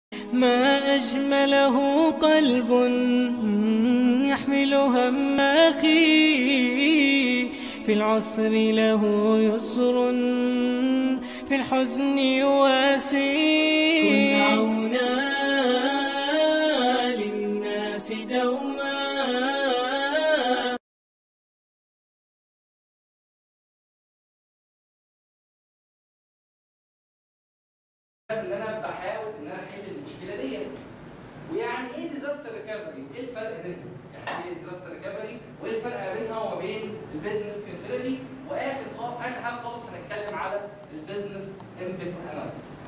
ما أجمله قلب يحمل هم أخي، في العسر له يسر في الحزن يواسي. كن عونا للناس دوما. ان انا بحاول ان انا احل المشكله دي. ويعني ايه ديزاستر ريكفري؟ ايه الفرق بينهم؟ يعني ايه ديزاستر ريكفري؟ وايه الفرق ما بينها وما بين البيزنس كونتينيتي؟ واخر حاجه خالص هنتكلم على البيزنس امباكت اناليسيس.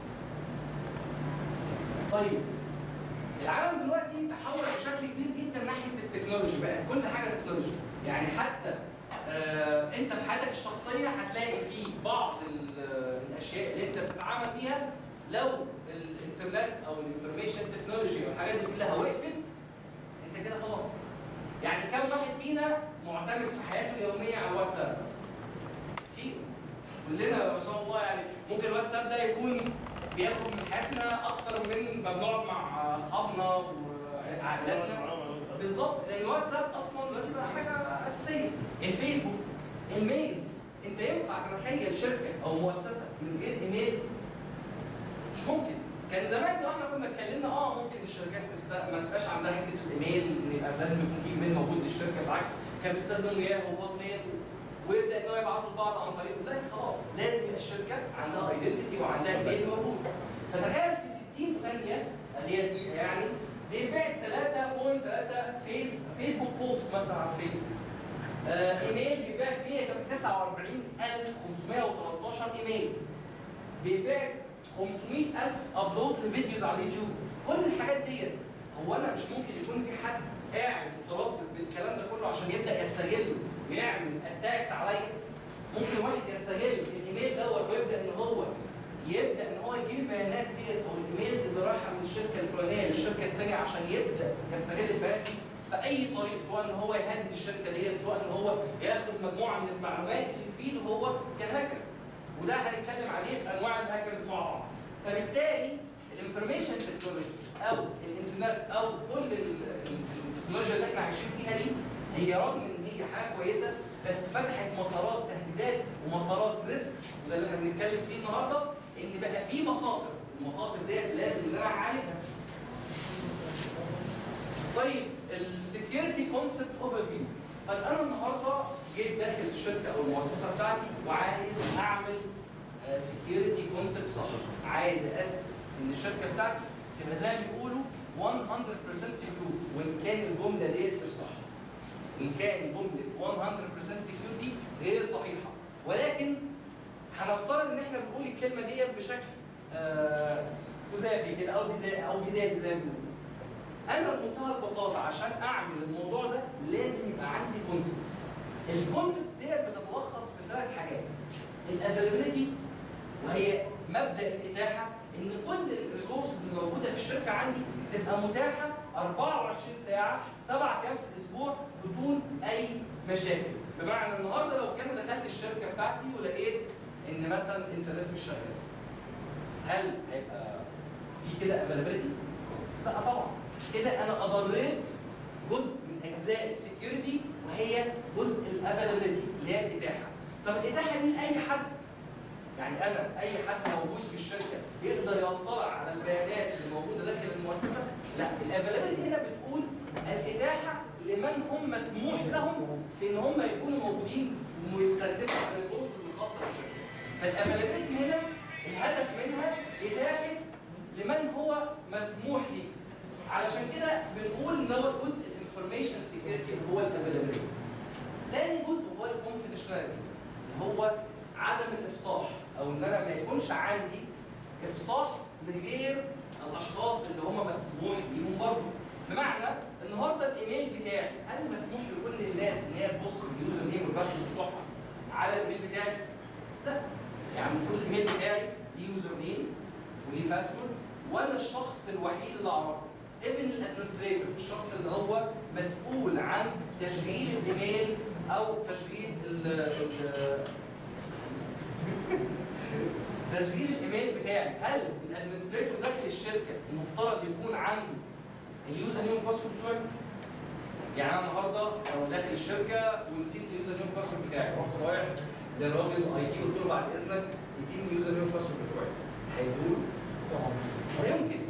طيب العالم دلوقتي تحول بشكل كبير جدا ناحيه التكنولوجي، بقى كل حاجه تكنولوجي. يعني حتى انت في حياتك الشخصيه هتلاقي في بعض الاشياء اللي انت بتتعامل بيها لو الانترنت او الانفورميشن تكنولوجي او الحاجات دي كلها وقفت انت كده خلاص. يعني كم واحد فينا معتمد في حياته اليوميه على الواتساب مثلا؟ كتير. كلنا ما شاء الله. يعني ممكن الواتساب ده يكون بياخد من حياتنا اكتر من ما بنقعد مع اصحابنا وعائلاتنا. بالظبط، لان الواتساب اصلا دلوقتي بقى حاجه اساسيه. الفيسبوك، الميلز، انت ينفع تتخيل شركه او مؤسسه من غير ايميل؟ مش ممكن. كان زمان لو احنا كنا اتكلمنا ممكن الشركات ما تبقاش عندها حته الايميل، ان يبقى لازم يكون في ايميل موجود للشركه، بالعكس كان بيستخدموا ياهو وهوت ميل ويبدا ان هو يبعتوا لبعض عن طريق. دلوقتي خلاص لازم يبقى الشركه عندها ايدنتيتي وعندها ايميل موجود. فتخيل في 60 ثانيه اللي هي دقيقه يعني بيبيع 3.3 فيسبوك بوست مثلا على الفيسبوك. ايميل بيبيع 149,513 ايميل. بيبيع 500,000 ابلود لفيديوز على اليوتيوب. كل الحاجات ديت هو انا مش ممكن يكون في حد قاعد متربص بالكلام ده كله عشان يبدا يستغله ويعمل اتاكس عليا؟ ممكن واحد يستغل الايميل دوت ويبدا ان هو يجيب البيانات ديت او الايميلز اللي رايحه من الشركه الفلانيه للشركه الثانيه عشان يبدا يستغل البيانات دي في اي طريق، سواء ان هو يهدد الشركه ديت، سواء ان هو ياخد مجموعه من المعلومات اللي تفيده هو كهاكر. وده هنتكلم عليه في انواع الهاكرز مع بعض. فبالتالي الانفورميشن تكنولوجي او الانترنت او كل التكنولوجيا اللي احنا عايشين فيها دي هي رغم ان هي حاجه كويسه بس فتحت مسارات تهديدات ومسارات ريسكس، وده اللي احنا بنتكلم فيه النهارده، ان بقى في مخاطر. المخاطر ديت لازم ان انا اعالجها. طيب السكيورتي كونسبت اوفر فيو. طيب انا النهارده جيت داخل الشركه او المؤسسه بتاعتي وعايز اعمل سكيورتي كونسبت صح. عايز اسس ان الشركه بتاعتي تبقى زي ما بيقولوا 100% سكيور. وان كان الجمله ديت غير صح، ان كان جمله 100% سكيور دي غير صحيحه، ولكن هنفترض ان احنا بنقول الكلمه ديت بشكل جزافي كده او بدايه زي ما بنقول. انا بمنتهى البساطه عشان اعمل الموضوع ده لازم يبقى عندي كونسبتس. الكونسبتس ديت بتتلخص في 3 حاجات. الافيلابيلتي، وهي مبدا الاتاحه، ان كل الريسورسز اللي موجوده في الشركه عندي تبقى متاحه 24 ساعه 7 ايام في الاسبوع بدون اي مشاكل. بمعنى النهارده لو كان دخلت الشركه بتاعتي ولقيت ان مثلا الانترنت مش شغال، هل هيبقى في كده افيلابيلتي؟ لا طبعا. كده انا اضريت جزء من اجزاء السكيورتي وهي جزء الافيلابيلتي اللي هي الاتاحه. طب الاتاحه دي لاي حد؟ يعني انا اي حد موجود في الشركه يقدر يطلع على البيانات اللي موجوده داخل المؤسسه؟ لا، الافيلابيلتي هنا بتقول الاتاحه لمن هم مسموح لهم في ان هم يكونوا موجودين ويستخدموا الريسورسز الخاصه بالشركه. فالافيلابيلتي هنا الهدف منها اتاحه لمن هو مسموح ليه. علشان كده بنقول ان هو جزء الانفورميشن سيكيورتي اللي هو الافيلابيلتي. تاني جزء هو الكونفيدنشاليتي اللي هو عدم الافصاح، او ان انا ما يكونش عندي افصاح لغير الاشخاص اللي هم مسموح ليهم برضه. بمعنى النهارده الايميل بتاعي هل مسموح لكل الناس ان هي تبص اليوزر نيم والباسورد بتوعها على الايميل بتاعي؟ لا. يعني المفروض الايميل بتاعي ليه يوزر نيم وليه باسورد وانا الشخص الوحيد اللي اعرفه. ايفن الادمنستريتور، الشخص اللي هو مسؤول عن تشغيل الايميل او تشغيل تشغيل الايميل بتاعي، هل الادمنستريتور داخل الشركه المفترض يكون عنده اليوزر نيم باسورد بتاعي؟ يعني انا النهارده لو داخل الشركه ونسيت اليوزر نيم باسورد بتاعي، رحت رايح للراجل الاي تي قلت له بعد اذنك اديني اليوزر نيم باسورد بتاعي، هيقول يمكن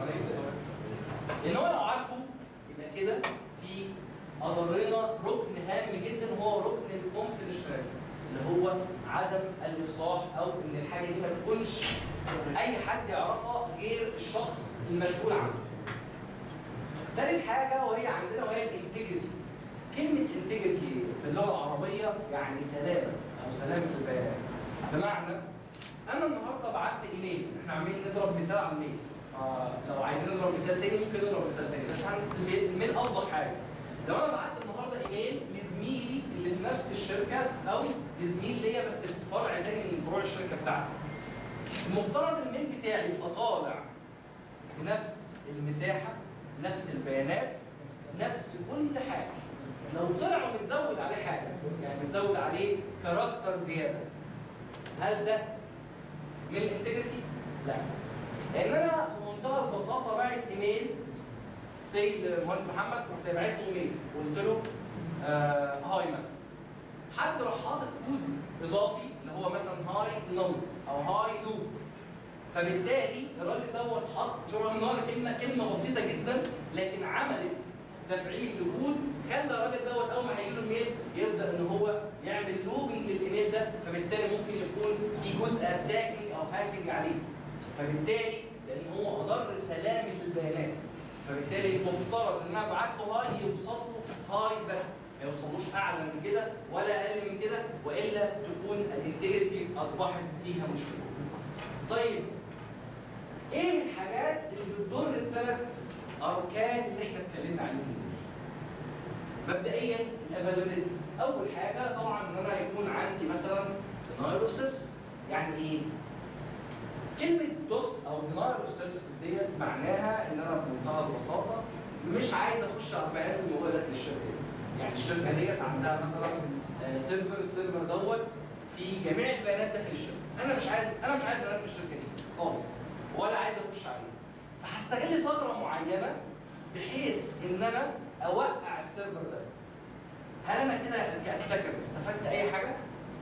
لان هو لو عارفه يبقى كده في اضرينا ركن هام جدا وهو ركن الكونفيدنشاليتي اللي هو عدم الافصاح او ان الحاجه دي ما تكونش اي حد يعرفها غير الشخص المسؤول عنها. ثالث حاجه وهي عندنا وهي الانتجريتي. كلمه انتجريتي في اللغه العربيه يعني سلامه او سلامه البيانات. بمعنى انا النهارده بعت ايميل، احنا عاملين نضرب مثال على الميل، فلو عايزين نضرب مثال تاني ممكن نضرب مثال تاني، بس الميل افضل حاجه. لو انا بعت النهارده ايميل لزميلي اللي في نفس الشركه او لزميل ليا بس في فرع تاني من فروع الشركه بتاعتي، المفترض الميل بتاعي يبقى طالع بنفس المساحه، نفس البيانات، نفس كل حاجه. لو طلع ومتزود عليه حاجه، يعني متزود عليه كاركتر زياده، هل ده من الانتجريتي؟ لا. لان انا بمنتهى البساطه باعت ايميل سيد المهندس محمد، رحت باعت له ايميل وقلت له هاي مثلا. حد راح حاطط كود اضافي اللي هو مثلا هاي نل او هاي لوب. فبالتالي الراجل دوت حط شوف ان هو كلمه بسيطه جدا لكن عملت تفعيل لكود خلى الراجل دوت اول ما هيجي له الميل يبدا ان هو يعمل لوبنج للايميل ده، فبالتالي ممكن يكون في جزء اتاكينج او هاكينج عليه. فبالتالي لان هو اضر سلامه البيانات، فبالتالي المفترض ان انا ابعت له هاي يوصل له هاي بس، ما يوصلوش اعلى من كده ولا اقل من كده، والا تكون الانتجريتي اصبحت فيها مشكله. طيب ايه الحاجات اللي بتضر الثلاث اركان اللي احنا اتكلمنا عليهم دول؟ مبدئيا الافيلابيلتي. اول حاجه طبعا ان انا يكون عندي مثلا denial of services. يعني ايه؟ كلمه دوس او denial of services ديت معناها ان انا بمنتهى البساطه مش عايز اخش على البيانات الموجوده داخل الشركه دي. يعني الشركه ديت عندها مثلا سيرفر، السيرفر دوت في جميع البيانات داخل الشركه. انا مش عايز بيانات من الشركه دي خالص ولا عايز اخش عليها. فهستغل ثغره معينه بحيث ان انا اوقع السيرفر ده. هل انا كده كاتاكر استفدت اي حاجه؟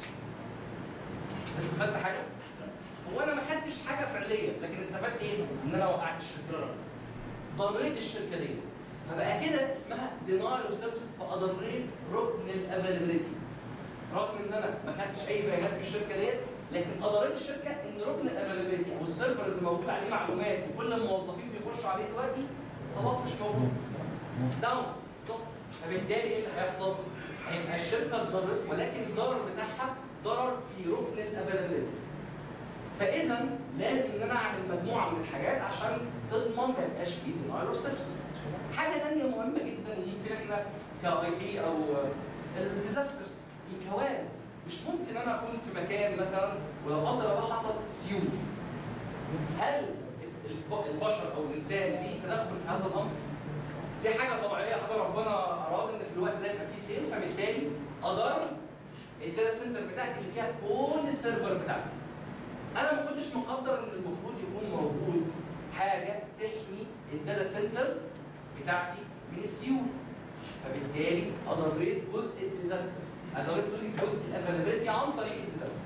استفدت حاجه؟ هو انا ما خدتش حاجه فعليه، لكن استفدت ايه؟ ان انا وقعت الشركه، ضريت الشركه دي. فبقى كده اسمها denial of services، فاضريت ركن الافيلابيلتي. رغم ان انا ما خدتش اي بيانات من الشركه ديت، لكن اضريت الشركه ان ركن الافيلابيلتي او السيرفر اللي موجود عليه معلومات وكل الموظفين بيخشوا عليه دلوقتي خلاص مش موجود. داون بالظبط. فبالتالي ايه اللي هيحصل؟ هيبقى الشركه اتضرت، ولكن الضرر بتاعها ضرر في ركن الافيلابيلتي. فاذا لازم ان انا اعمل مجموعه من الحاجات عشان تضمن ما يبقاش فيه denial of services. حاجه ثانيه مهمه جدا وممكن احنا كاي تي او الديزاسترز، الكوارث. مش ممكن انا اكون في مكان مثلا ولو قدر الله حصل سيول. هل البشر او الانسان ليه تدخل في هذا الامر؟ دي حاجه طبيعيه، حاجه ربنا اراد ان في الوقت ده يبقى فيه سيل، فبالتالي اضر الداتا سنتر بتاعتي اللي فيها كل السيرفر بتاعتي. انا ما كنتش مقدر ان المفروض يكون موجود حاجه تحمي الداتا سنتر بتاعتي من السيول، فبالتالي اضريت جزء الديزاستر، اضريت جزء الافيلابيلتي عن طريق الديزاستر.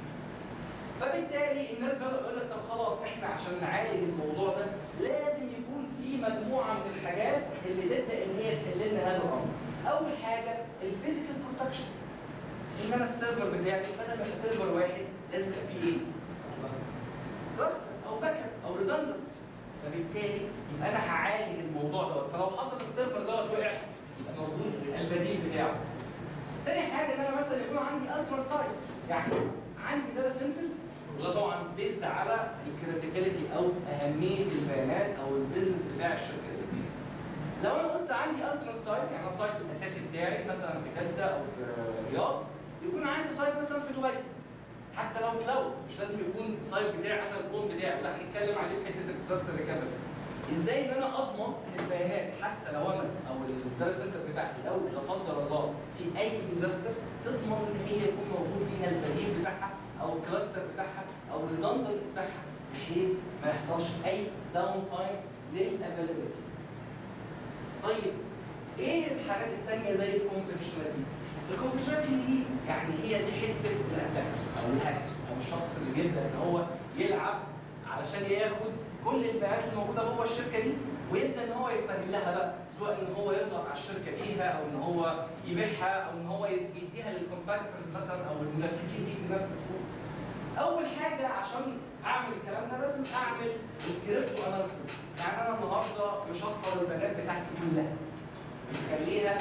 فبالتالي الناس بدأوا يقول لك طب خلاص احنا عشان نعالج الموضوع ده لازم يكون في مجموعه من الحاجات اللي تبدا ان هي تحل لنا هذا الامر. اول حاجه الفيزيكال بروتكشن. ان انا السيرفر بتاعي بدل ما يبقى سيرفر واحد لازم يبقى فيه ايه؟ كلاستر او باك اب او ريدندنسي. فبالتالي يبقى انا هعالج الموضوع دوت، فلو حصل السيرفر دوت وقع يبقى موجود البديل بتاعه. تاني حاجه ان انا مثلا يكون عندي الترنت سايتس، يعني عندي داتا سنتر وده طبعا بيزد على الكريتيكاليتي او اهميه البيانات او البيزنس بتاع الشركه دي. لو انا قلت عندي الترنت سايتس، يعني انا السايت الاساسي بتاعي مثلا في جده او في الرياض، يكون عندي سايت مثلا في دبي. حتى لو كلاود مش لازم يكون سايت بتاعي انا الكون بتاعي، لا هنتكلم عليه في حته الديزاستر ريكفري. ازاي ان انا اضمن ان البيانات حتى لو انا او الداتا سنتر بتاعتي او لا قدر الله في اي ديزاستر تضمن ان هي يكون موجود ليها البديل بتاعها او الكلاستر بتاعها او الريدندنت بتاعها بحيث ما يحصلش اي داون تايم للافيلابيلتي. طيب ايه الحاجات الثانيه زي الكونفيدنشاليتي؟ الكونفيدنشاليتي دي يعني هي دي حته الاتاكرز او الهاكرز او الشخص اللي بيبدا ان هو يلعب علشان ياخد كل البيانات الموجوده جوه الشركه دي ويبدا ان هو يستغلها بقى، سواء ان هو يضغط على الشركه بيها او ان هو يبيعها او ان هو يديها للكومبيتيتورز مثلا او المنافسين ليه في نفس السوق. اول حاجه عشان اعمل الكلام ده لازم اعمل الكريبتو اناليسيس. يعني انا النهارده مشفر البيانات بتاعتي كلها بخليها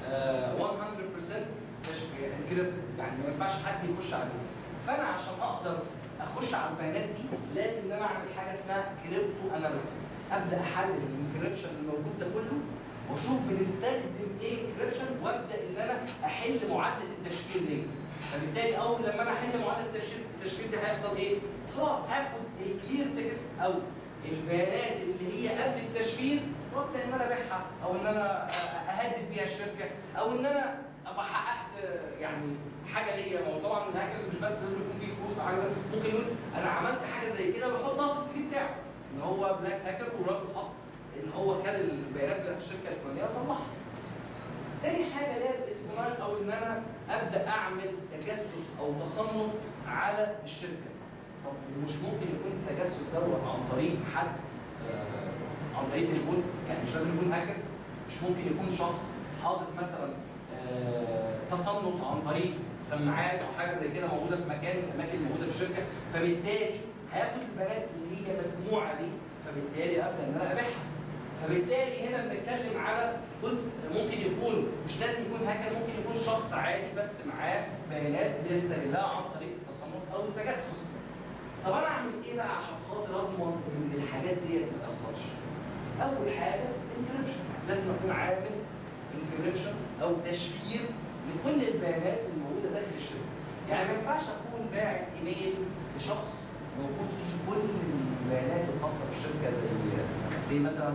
100% انكريبتد، يعني ما ينفعش حد يخش عليها. فانا عشان اقدر اخش على البيانات دي لازم ان انا اعمل حاجه اسمها كريبتو اناليسيس، ابدا احلل الانكريبشن الموجود ده كله واشوف بنستخدم ايه انكريبشن وابدا ان انا احل معادله التشفير دي. فبالتالي اول لما انا احل معادله التشفير دي هيحصل ايه؟ خلاص هاخد الكلير تكست او البيانات اللي هي قبل التشفير وابدا ان انا ابيعها او ان انا اهدد بيها الشركه او ان انا ابقى حققت يعني حاجه ليا. ما هو طبعا الهاكرز مش بس لازم يكون فيه فلوس او حاجه زي ممكن يقول انا عملت حاجه زي كده ويحطها في السي في بتاعه ان هو بلاك هاكر والراجل حط ان هو خد البيانات بتاعت الشركه الفلانيه وطلعها. تاني حاجه اللي هي الاسبوناج او ان انا ابدا اعمل تجسس او تصنت على الشركه. طب مش ممكن يكون التجسس دوت عن طريق حد عن طريق تليفون؟ يعني مش لازم يكون هاكر، مش ممكن يكون شخص حاطط مثلا تصنت عن طريق سماعات او حاجه زي كده موجوده في مكان من الاماكن الموجوده في الشركه، فبالتالي هياخد البيانات اللي هي مسموعه دي فبالتالي ابدا ان انا ابيعها. فبالتالي هنا بنتكلم على جزء ممكن يكون مش لازم يكون هاكر، ممكن يكون شخص عادي بس معاه بيانات بيستغلها عن طريق التصنت او التجسس. طب انا اعمل ايه بقى عشان خاطر اضمن ان الحاجات ديت ما تحصلش؟ اول حاجه انكريبشن، لازم اكون عامل انكريبشن او تشفير لكل البيانات الموجوده داخل الشركه. يعني ما ينفعش اكون باعت ايميل لشخص موجود فيه كل البيانات الخاصه بالشركه زي مثلا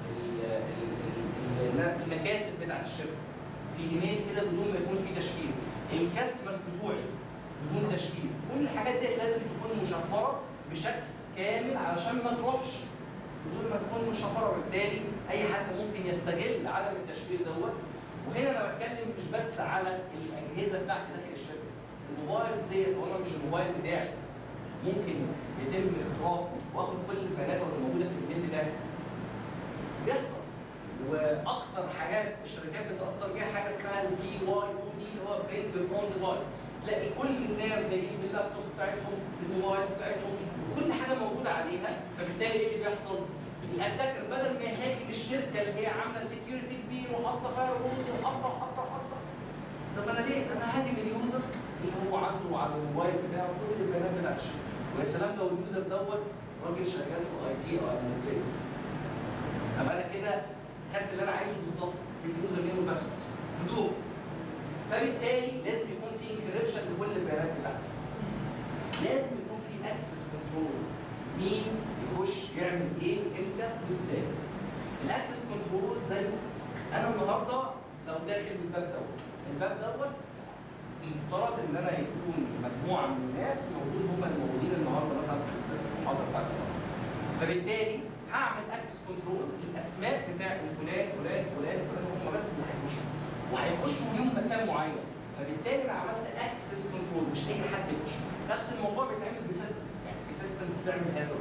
المكاسب بتاعت الشركه في ايميل كده بدون ما يكون فيه تشفير، الكاستمرز بتوعي بدون تشفير، كل الحاجات دي لازم تكون مشفره بشكل كامل علشان ما تروحش بدون ما تكون مشفره، وبالتالي اي حد ممكن يستغل عدم التشفير دوت. وهنا انا بتكلم مش بس على الاجهزه بتاعتي داخل الشركه، الموبايلز ديت وانا مش الموبايل بتاعي ممكن يتم اختراقه واخد كل البيانات اللي موجوده في الايميل بتاعي. بيحصل. واكتر حاجات الشركات بتاثر بيها حاجه اسمها البي واي او دي اللي هو برينج يور اون ديفايس. تلاقي كل الناس جايين باللابتوبس بتاعتهم بالموبايل بتاعتهم وكل حاجه موجوده عليها، فبالتالي ايه اللي بيحصل؟ الاتاكر بدل ما يهاجم الشركه اللي هي عامله سكيورتي كبير وحاطه فاير وولز وحاطه طب انا ليه؟ انا هاجم اليوزر اللي هو عنده على الموبايل بتاعه كل البيانات بتاعت الشركه. ويا سلام لو اليوزر دوت راجل شغال في الاي تي او ادمنستريتور. ابقى انا كده خدت اللي انا عايزه بالظبط باليوزر نيم والباسورد بتوعه. فبالتالي لازم يكون في انكريبشن لكل البيانات بتاعتي. لازم يكون في اكسس كنترول، مين يخش يعمل ايه امتى وازاي. الاكسس كنترول زي انا النهارده لو داخل الباب دوت المفترض ان انا يكون مجموعه من الناس هم الموجودين النهارده مثلا في المحاضره بتاعت النهارده. فبالتالي هعمل اكسس كنترول الاسماء بتاع فلان هم بس اللي هيخشوا ليهم مكان معين. فبالتالي انا عملت اكسس كنترول مش اي حد يخش. نفس الموضوع بيتعمل بسيستمز، يعني في سيستمز بتعمل هذا.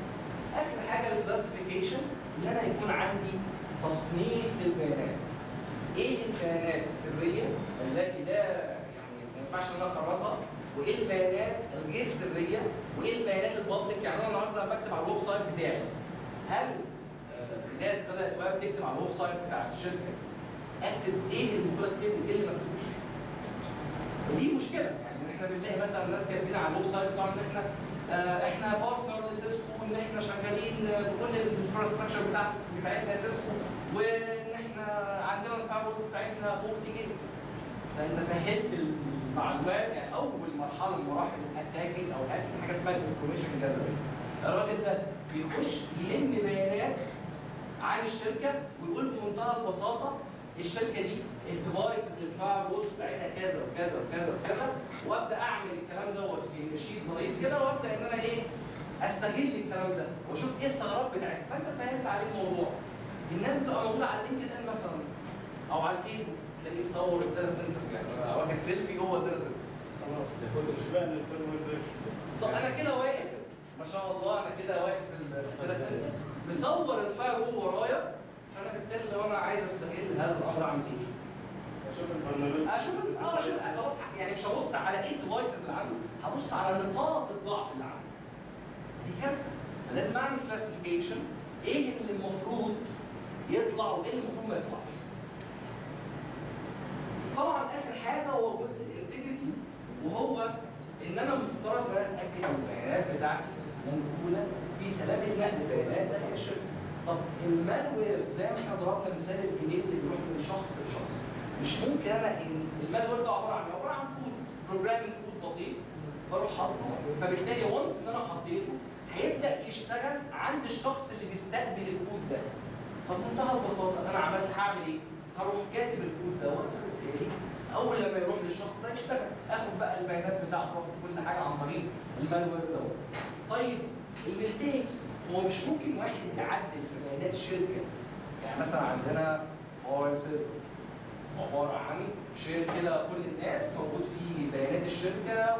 اخر حاجه الكلاسيفيكيشن ان انا يكون عندي تصنيف للبيانات. ايه البيانات السريه التي لا يعني ما ينفعش ان انا اخرجها، وايه البيانات الغير سريه، وايه البيانات البابليك. يعني انا النهارده بكتب على الويب سايت بتاعي، هل الناس بدات وهي بتكتب على الويب سايت بتاع الشركه اكتب ايه المفروض اكتبه وايه اللي ما اكتبوش؟ ودي مشكله. يعني احنا بنلاقي مثلا ناس كاتبين على الويب سايت بتاعنا ان احنا بارتنر لسيسكو وان احنا شغالين بكل الانفراستراكشر بتاعتنا سيسكو وان احنا عندنا الفايرولز بتاعتنا فوق كتير. فانت سهلت المعلومات. يعني اول مرحله من مراحل الاتاكينج او هاكينج حاجه اسمها الانفورميشن جاذرينج. الراجل ده بيخش يلم بيانات عن الشركه ويقول بمنتهى البساطه الشركه دي الديفايسز الفاير وولز بتاعتها كذا وكذا وكذا وكذا، وابدا اعمل الكلام دوت في شيت ظريف كده، وابدا ان انا ايه استغل الكلام ده واشوف ايه الثغرات بتاعتها. فانت سهلت عليه الموضوع. الناس بتبقى موجوده على لينكد ان مثلا او على الفيسبوك تلاقيه مصور الداتا سنتر، يعني واخد سيلفي جوه الداتا سنتر. خلاص ده كله اشمعنى الفيرموير فيرجن؟ انا كده واقف ما شاء الله، انا كده واقف في الداتا سنتر مصور الفاير وول ورايا، فانا بالتالي لو انا عايز استغل هذا الامر اعمل ايه؟ اشوف الفيرموير اشوف خلاص، يعني مش هبص على ايه الديفايسز اللي عنده، هبص على نقاط الضعف اللي عنده. دي كارثه. فلازم اعمل كلاسيفيكيشن ايه اللي المفروض يطلع وايه اللي المفروض ما يطلعش. طبعا اخر حاجه هو جزء الانتجريتي، وهو ان انا المفترض ان انا اتاكد ان البيانات بتاعتي منقوله في سلامه نقل بيانات داخل الشركه. طب المالوير زي ما احنا ضربنا مثال الايميل اللي بيروح من شخص لشخص، مش ممكن انا المالوير ده عباره عن كود بروجرامينج كود بسيط بروح حاطه، فبالتالي وانس ان انا حطيته هيبدا يشتغل عند الشخص اللي بيستقبل الكود ده. فبمنتهى البساطه انا هعمل ايه؟ هروح كاتب الكود دوت، فبالتالي اول لما يروح للشخص ده يشتغل، اخد بقى البيانات بتاعته واخد كل حاجه عن طريق المالوير دوت. طيب الميستيكس، هو مش ممكن واحد يعدل في بيانات الشركه. يعني مثلا عندنا فايل سيرفر عباره عن شير كده كل الناس موجود فيه بيانات الشركه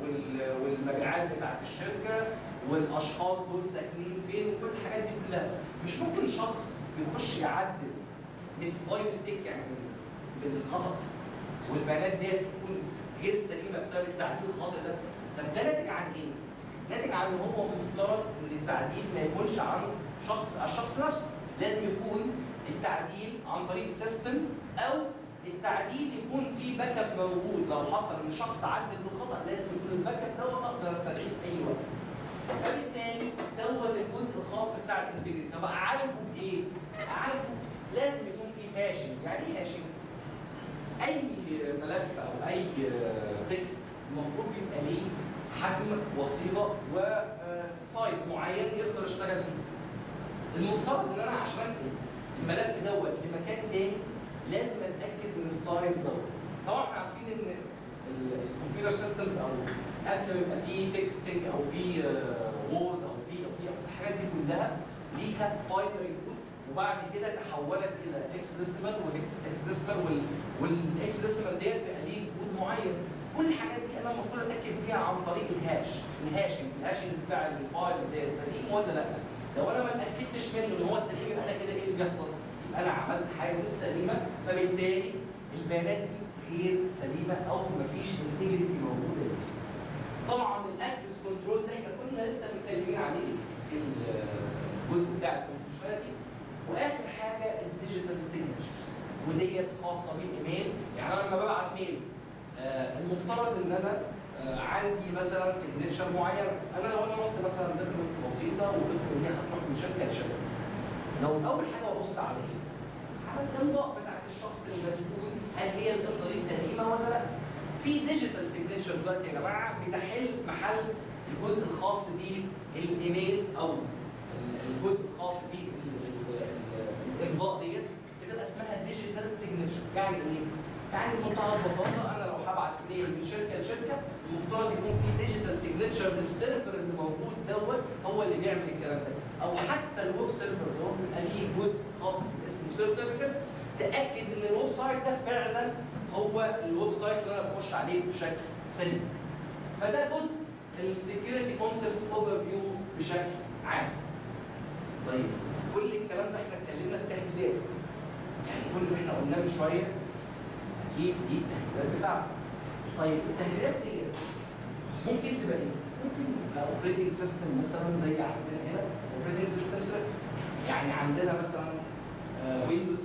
والمبيعات بتاعت الشركه والاشخاص دول ساكنين فين وكل الحاجات دي كلها. مش ممكن شخص يخش يعدل باي ميستيك يعني بالخطا والبيانات دي تكون غير سليمه بسبب التعديل الخاطئ ده. طب ده ناتج عن ايه؟ ناتج عن ان هو مفترض ان التعديل ما يكونش عن الشخص نفسه، لازم يكون التعديل عن طريق السيستم او التعديل يكون في باك اب موجود. لو حصل ان شخص عدل بالخطا لازم يكون الباك اب دوت اقدر استدعيه في اي وقت. فبالتالي دوت الجزء الخاص بتاع الانتجريتي. طب اعالجه بايه؟ اعالجه لازم يكون في هاشنج. يعني ايه هاشنج؟ اي ملف او اي تكست المفروض بيبقى ليه حجم وصيغه وسايز معين يقدر يشتغل بيه. المفترض ان انا عشان انقل الملف دوت لمكان تاني لازم اتاكد من السايز دوت. طبعا احنا عارفين ان الكمبيوتر سيستمز او قبل ما يبقى في تكستنج او في وورد او في الحاجات دي كلها ليها باينري كود، وبعد كده تحولت الى اكس ديسيمال واكس ديسيمال، والاكس ديسيمال ديت بيبقى ليه كود معين. كل الحاجات دي انا المفروض اتاكد بيها عن طريق الهاشنج بتاع الفايلز ديت سليم ولا لا. لو انا ما اتاكدتش منه ان هو سليم يبقى انا كده ايه اللي بيحصل؟ يبقى انا عملت حاجه مش سليمه، فبالتالي البيانات دي غير سليمه او مفيش انتجريتي موجوده دي. طبعا الاكسس كنترول ده احنا كنا لسه متكلمين عليه في الجزء بتاع الكونفشناليتي. واخر حاجه الديجيتال سيجنتشرز، وديت خاصه بالايميل. يعني انا لما ببعت ميل المفترض ان انا عندي مثلا سيجنتشر معينه. انا لو انا رحت مثلا دوكيمنت بسيطه وقلت ان هي هتروح من شركه لشركه، لو اول حاجه ببص على ايه؟ على الامضاء بتاعت الشخص المسؤول، هل هي الامضاء دي سليمه ولا لا؟ في ديجيتال سيجنتشر دلوقتي يا جماعه بتحل محل الجزء الخاص بالايميلز او الجزء الخاص بالامضاء ديت بتبقى اسمها ديجيتال سيجنتشر. يعني ايه؟ يعني بمنتهى البساطه انا لو هبعت ايميل من شركه لشركه المفترض يكون في ديجيتال سيجنتشر للسيرفر اللي موجود دوت هو اللي بيعمل الكلام ده، او حتى الويب سيرفر دوت بيبقى ليه جزء خاص اسمه سيرتيفيكت تاكد ان الويب سايت ده فعلا هو الويب سايت اللي انا بخش عليه بشكل سليم. فده جزء السكيورتي كونسبت اوفر فيو بشكل عام. طيب كل الكلام ده احنا اتكلمنا في تهديدات، يعني كل اللي احنا قلناه من شويه اكيد دي التهديدات بتاعته. طيب التهديدات دي ممكن تبقى ايه؟ ممكن يبقى اوبريتنج سيستم مثلا زي عندنا هنا اوبريتنج سيستم ثريتس. يعني عندنا مثلا ويندوز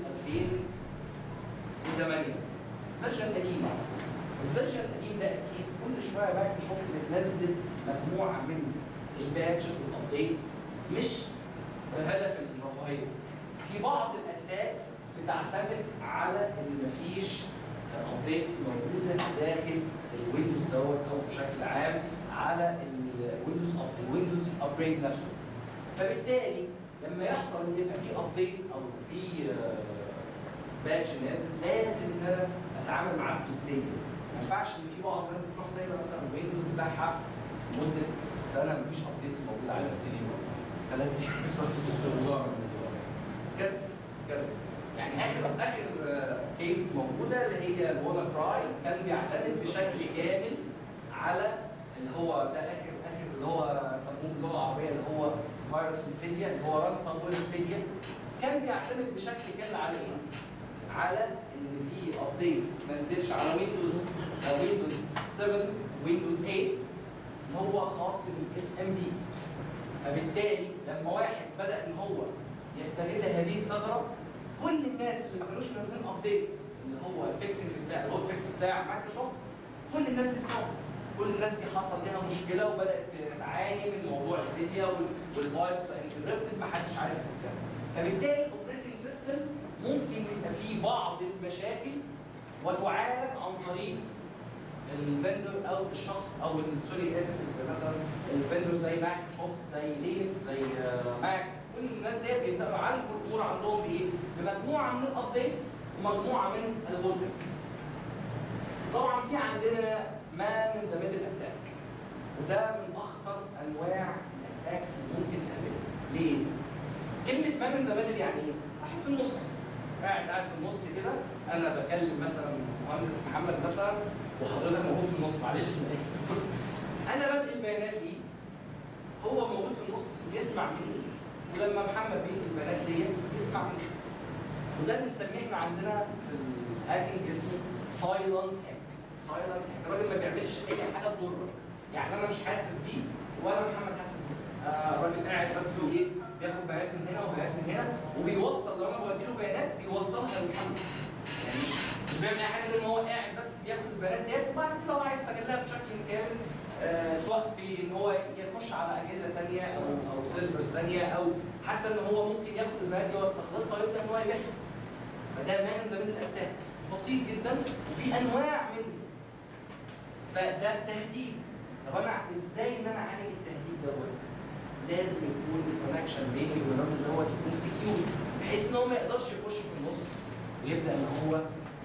2008 فيرجن قديم. الفيرجن القديم ده اكيد كل شويه مايكروسوفت بتنزل مجموعه من الباتشز والابديتس مش بهدف الرفاهيه. في بعض الاتاكس بتعتمد على ان مفيش ابديتس موجوده داخل الويندوز دوت او بشكل عام على الويندوز ابجريد نفسه. فبالتالي لما يحصل ان يبقى في ابديت او في باتش نازل لازم ان انا اتعامل معاه بجديه. ما ينفعش ان في بعض الناس بتروح سايبه مثلا الويندوز بتاعها مده سنه مفيش ابديتس موجوده عليها. 3 سنين في الوزاره. كارثه كارثه. يعني اخر كيس موجوده اللي هي الوانا كراي كان بيعتمد بشكل كامل على اللي هو ده اخر اللي هو سموه باللغه العربيه اللي هو فيروس انفيديا اللي هو رانسام وير انفيديا. كان بيعتمد بشكل كامل على ايه؟ على ان في ابديت ما نزلش على ويندوز 7 ويندوز 8 اللي هو خاص بالاس ام بي. فبالتالي لما واحد بدا ان هو يستغل هذه الثغره كل الناس اللي ما كانوش منزلين ابديتس اللي هو الفيكسنج بتاع الهوت فيكس بتاع مايكروسوفت كل الناس دي صارت. كل الناس دي حصل لها مشكله وبدات تعاني من موضوع الفيديا والفايلز بقى انكريبتد ما حدش عارف يفكها. فبالتالي الاوبريتنج سيستم ممكن يبقى فيه بعض المشاكل وتعالج عن طريق الفندور او الشخص او سوري اسف مثلا الفندور زي مايكروسوفت زي لينكس زي ماك. كل الناس ديت بيبداوا يعالجوا الامور عندهم بايه؟ بمجموعه من الابديتس ومجموعه من الهوت فيكسز. طبعا في عندنا مان ان ذا ميدل اتاك وده من اخطر انواع الاتاكس اللي ممكن تقابلها. ليه؟ كلمه مان ان ذا ميدل يعني ايه؟ واحد في النص قاعد في النص كده. انا بكلم مثلا مهندس محمد مثلا وحضرتك موجود في النص معلش انا اسف. انا بدي البيانات ليه هو موجود في النص بيسمع مني ولما محمد بيدي البيانات ليا بيسمع مني. وده بنسميه احنا عندنا في الهاكينج اسمه سايلنت هاك. سايلنت هاك الراجل ما بيعملش اي حاجه تضرك. يعني انا مش حاسس بيه ولا محمد حاسس بيه. الراجل قاعد بس بايه؟ بياخد بيانات من هنا وبيانات من هنا وبيوصل. لو انا بودي له بيانات بيوصلها لمحمد. يعني مش بيعمل اي حاجه غير ان هو قاعد بس بياخد البيانات ديت وبعد كده لو عايز يستغلها بشكل كامل سواء في ان هو يخش على اجهزه ثانيه او سيرفرز ثانيه او حتى ان هو ممكن ياخد البيانات دي ويستخلصها ويبدا ان هو يبيعها. فده مان ده من الاتاك بسيط جدا وفي انواع منه. فده تهديد. طب انا ازاي ان انا اعالج التهديد دوت؟ لازم يكون الكونكشن بيني وبين الراجل دوت يكون سكيور بحيث ان هو ما يقدرش يخش في النص ويبدا ان هو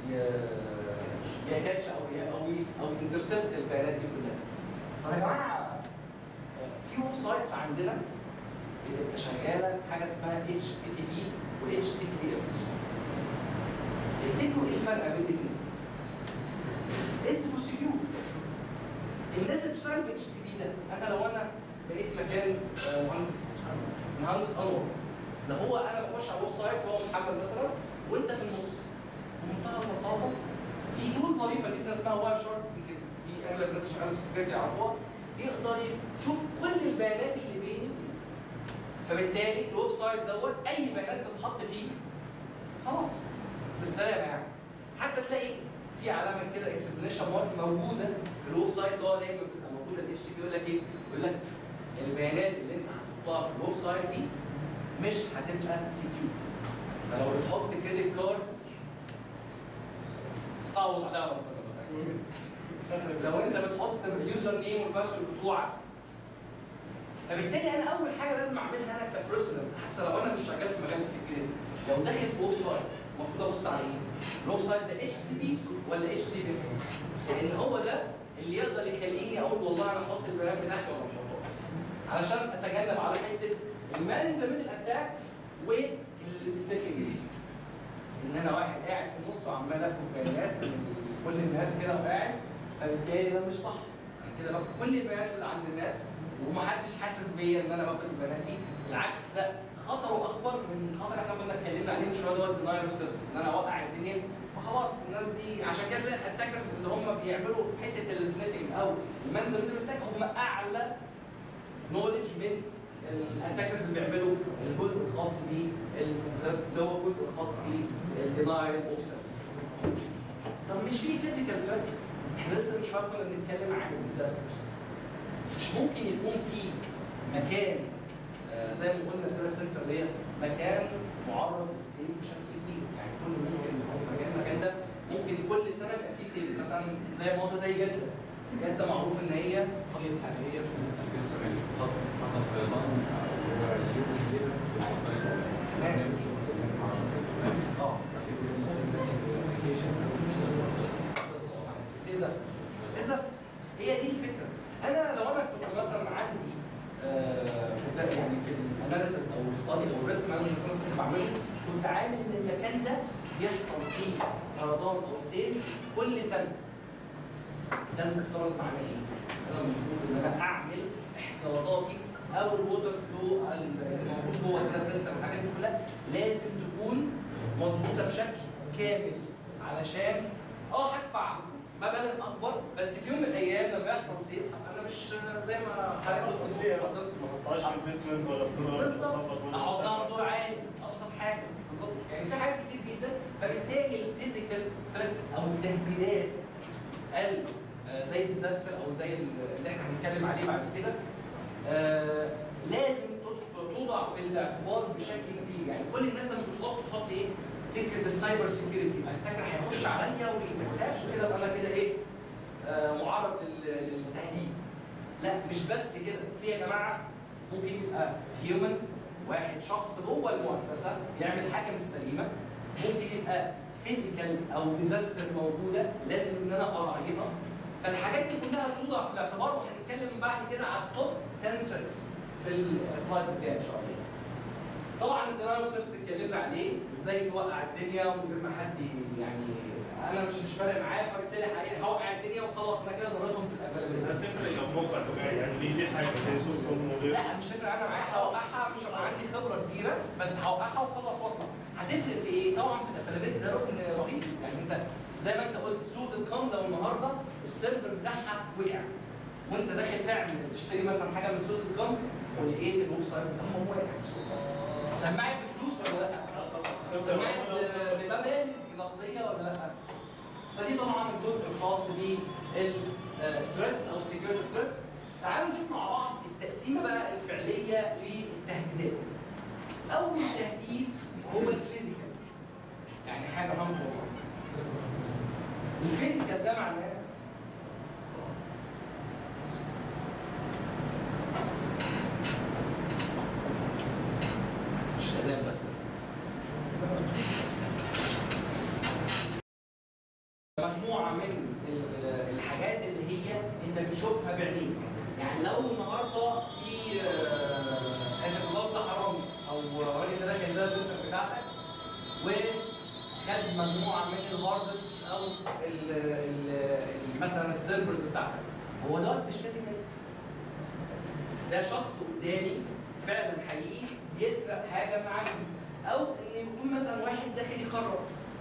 يكاتش او ينترسبت البيانات دي كلها. طب يا جماعه في ويب سايتس عندنا بتبقى شغاله حاجه اسمها HTTP و HTTPS. تفتكروا ايه الفرق بين الاثنين؟ اس فور سكيور. الناس اللي بتشتغل ب HTTP ده انا لو انا بقيت مكان مهندس انور لو هو انا بخش على الويب سايت اللي هو محمد مثلا وانت في النص بمنتهى البساطه في تول ظريفه جدا اسمها واير شارك يمكن في اغلب الناس شغاله في السكيورتي يعرفوها يقدر يشوف كل البيانات اللي بيني. فبالتالي الويب سايت دوت اي بيانات تتحط فيه خلاص بالسلامه يعني. حتى تلاقي في علامه كده اكسبلانيشن مارك موجوده في الويب سايت اللي هو دايما بتبقى موجوده الاتش تي بي يقول لك ايه؟ يقول لك البيانات اللي انت هتحطها في الويب سايت دي مش هتبقى سكيور. فلو بتحط كريدت كارد استعوض عليها ربنا. لو انت بتحط اليوزر نيم والباسورد بتوعك. فبالتالي انا اول حاجه لازم اعملها انا كبيرسونال حتى لو انا مش شغال في مجال السكيورتي لو داخل في ويب سايت المفروض ابص على ايه؟ الويب سايت ده اتش تي بي ولا اتش تي بي اس؟ لان هو ده اللي يقدر يخليني اقول والله انا احط البيانات بتاعتي ولا مش هحطها. علشان اتجنب على حته المان ان ذا ميدل اتاك والسنيفنج. ان انا واحد قاعد في النص وعمال اخد بيانات من كل الناس كده وقاعد فبالتالي ده مش صح. انا كده باخد كل البيانات اللي عند الناس ومحدش حاسس بيا ان انا باخد البيانات دي. بالعكس ده خطره اكبر من خطر احنا كنا اتكلمنا عليه من شويه اللي هو الدينايل اوف سيرفيس ان انا واقع الدنيا. فخلاص الناس دي عشان كده تلاقي الاتاكرز اللي هم بيعملوا حته السنيفنج او المان اتاك هم اعلى نولج من الاتاكرز اللي بيعملوا الجزء الخاص اللي هو الجزء الخاص بالدينايل اوف سيرفيس. طب مش في فيزيكال ثريتس؟ احنا لسه من شويه كنا بنتكلم عن الديزاسترز. مش ممكن يكون في مكان زي ما قلنا الداتا سنتر ديت مكان معرض للسيل بشكل كبير. يعني كل ممكن يبقى في المكان ده ممكن كل سنه يبقى فيه سيل مثلا زي منطقه زي جده. جده معروف ان هي قضيه حقيقيه في سنه 2008 حصل فيضان هو سيول كبيره في الصفارات. ان المكان ده بيحصل فيه فيضان او سيل كل سنه. ده المفترض معناه ايه؟ انا المفروض ان انا اعمل احتياطاتي او الووتر فلو الموجود جوه الداتا سنتر والحاجات دي كلها لازم تكون مظبوطه بشكل كامل، علشان هدفع مبلغ اكبر، بس في يوم من الايام لما يحصل سيل انا مش زي ما حضرتك قلت اتفضل ما تحطهاش في البيسمنت ولا في دور بالظبط، احطها في دور عالي ابسط حاجه بالظبط. يعني في حاجات كتير جدا، فبالتالي الفيزيكال ثريتس او التهديدات زي الديزاستر او زي اللي احنا هنتكلم عليه بعد كده لازم توضع في الاعتبار بشكل كبير. يعني كل الناس لما بتحط ايه؟ فكره السايبر سيكيورتي، الهاكر هيخش عليا ويحتاج كده انا كده ايه؟ معرض للتهديد. لا مش بس كده، في يا جماعه ممكن يبقى هيومن، واحد شخص جوه المؤسسه يعمل حاجه مش سليمه، ممكن يبقى فيزيكال او ديزاستر موجوده لازم ان انا اراعيها. فالحاجات دي كلها توضع في الاعتبار، وهنتكلم بعد كده على التوب 10 ثريتس في السلايدز الجايه ان شاء الله. طبعا الدينايل سيرس اتكلمنا عليه، ازاي توقع الدنيا من غير ما حد يعني انا مش فارق معايا، فبالتالي هوقع الدنيا وخلاص انا كده ضريتهم في الافيلابيلتي. هتفرق لو موقع طبيعي، يعني دي حاجه زي سوق كله غير. لا مش هتفرق، انا معايا هوقعها، مش هبقى عندي خبره كبيره بس هوقعها وخلاص واطلع. هتفرق في ايه؟ طبعا في الافيلابيلتي ده ركن رهيب. يعني انت زي ما انت قلت سوق دوت كوم لو النهارده السيرفر بتاعها وقع وانت داخل تعمل تشتري مثلا حاجه من سوق دوت كوم ولقيت الويب سايت بتاعهم واقع، سمعت بفلوس ولا لا؟ سمعت بمبالغ نقديه ولا لا؟ فدي طبعا الجزء الخاص بالثريتس او السكيورتي ثريتس. تعالوا نشوف مع بعض التقسيمه بقى الفعليه للتهديدات. اول تهديد هو الفيزيكال، يعني حاجه مهمه والله. الفيزيكال ده معناه مش اذان بس، مجموعه من الحاجات اللي هي انت بتشوفها بعينيك. يعني لو النهارده في اسف الله حرامي او راجل ده داخل الداتا سنتر بتاعتك وخد مجموعه من الهارد ديسكس او مثلا السيرفرز بتاعتك، هو ده مش فيزيكال، ده شخص قدامي فعلا حقيقي بيسرق حاجه من عندي، او ان يكون مثلا واحد داخل يخرب.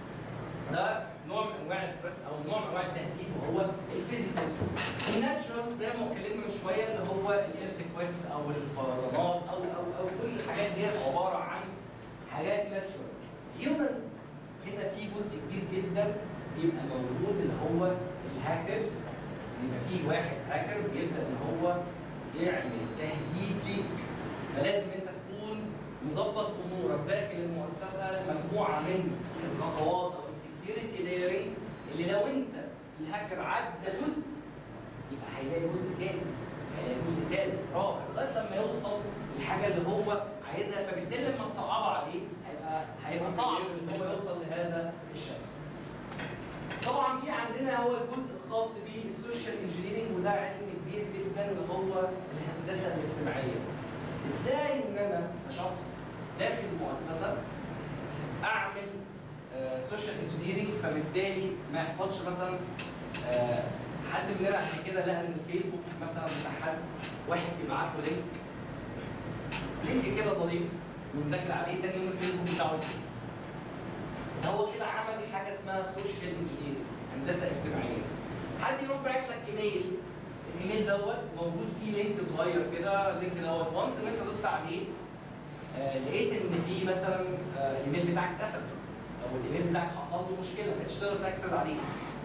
ده نوع من انواع الثريتس او نوع من انواع التهديد وهو الفيزيكال. الناتشرال زي ما اتكلمنا من شويه اللي هو الايرثكويكس او الفيضانات او كل الحاجات دي عباره عن حاجات ناتشرال. هيومن هنا في جزء كبير جدا بيبقى موجود اللي هو الهاكرز، بيبقى في واحد هاكر بيبدا ان هو يعمل تهديد ليك، فلازم انت تكون مظبط امورك داخل المؤسسه مجموعه من الخطوات او السكيورتي لايرنج اللي لو انت الهاكر عدى جزء يبقى هيلاقي جزء تاني، هيلاقي جزء تالت رابع لغايه لما يوصل للحاجه اللي هو عايزها، فبالتالي لما تصعبها عليه هيبقى صعب ان هو يوصل لهذا الشكل. طبعا في عندنا هو الجزء الخاص بالسوشيال انجينيرنج، وده علم كبير جدا اللي هو الهندسه الاجتماعيه. ازاي ان انا كشخص داخل مؤسسه اعمل سوشيال انجينيرنج، فبالتالي ما يحصلش مثلا حد مننا قبل كده لقى ان الفيسبوك مثلا بتاع حد واحد يبعت له لينك كده ظريف وندخل عليه تاني يوم الفيسبوك بتاعه هو كده عمل حاجه اسمها سوشيال انجينيرنج، هندسه اجتماعيه. حد يروح باعت لك ايميل، الايميل دوت موجود فيه لينك صغير كده، اللينك دوت وانس ان انت دوست عليه لقيت ان في مثلا الايميل بتاعك اتقفل او الايميل بتاعك حصل له مشكله ما بقتش تقدر تاكسس عليه.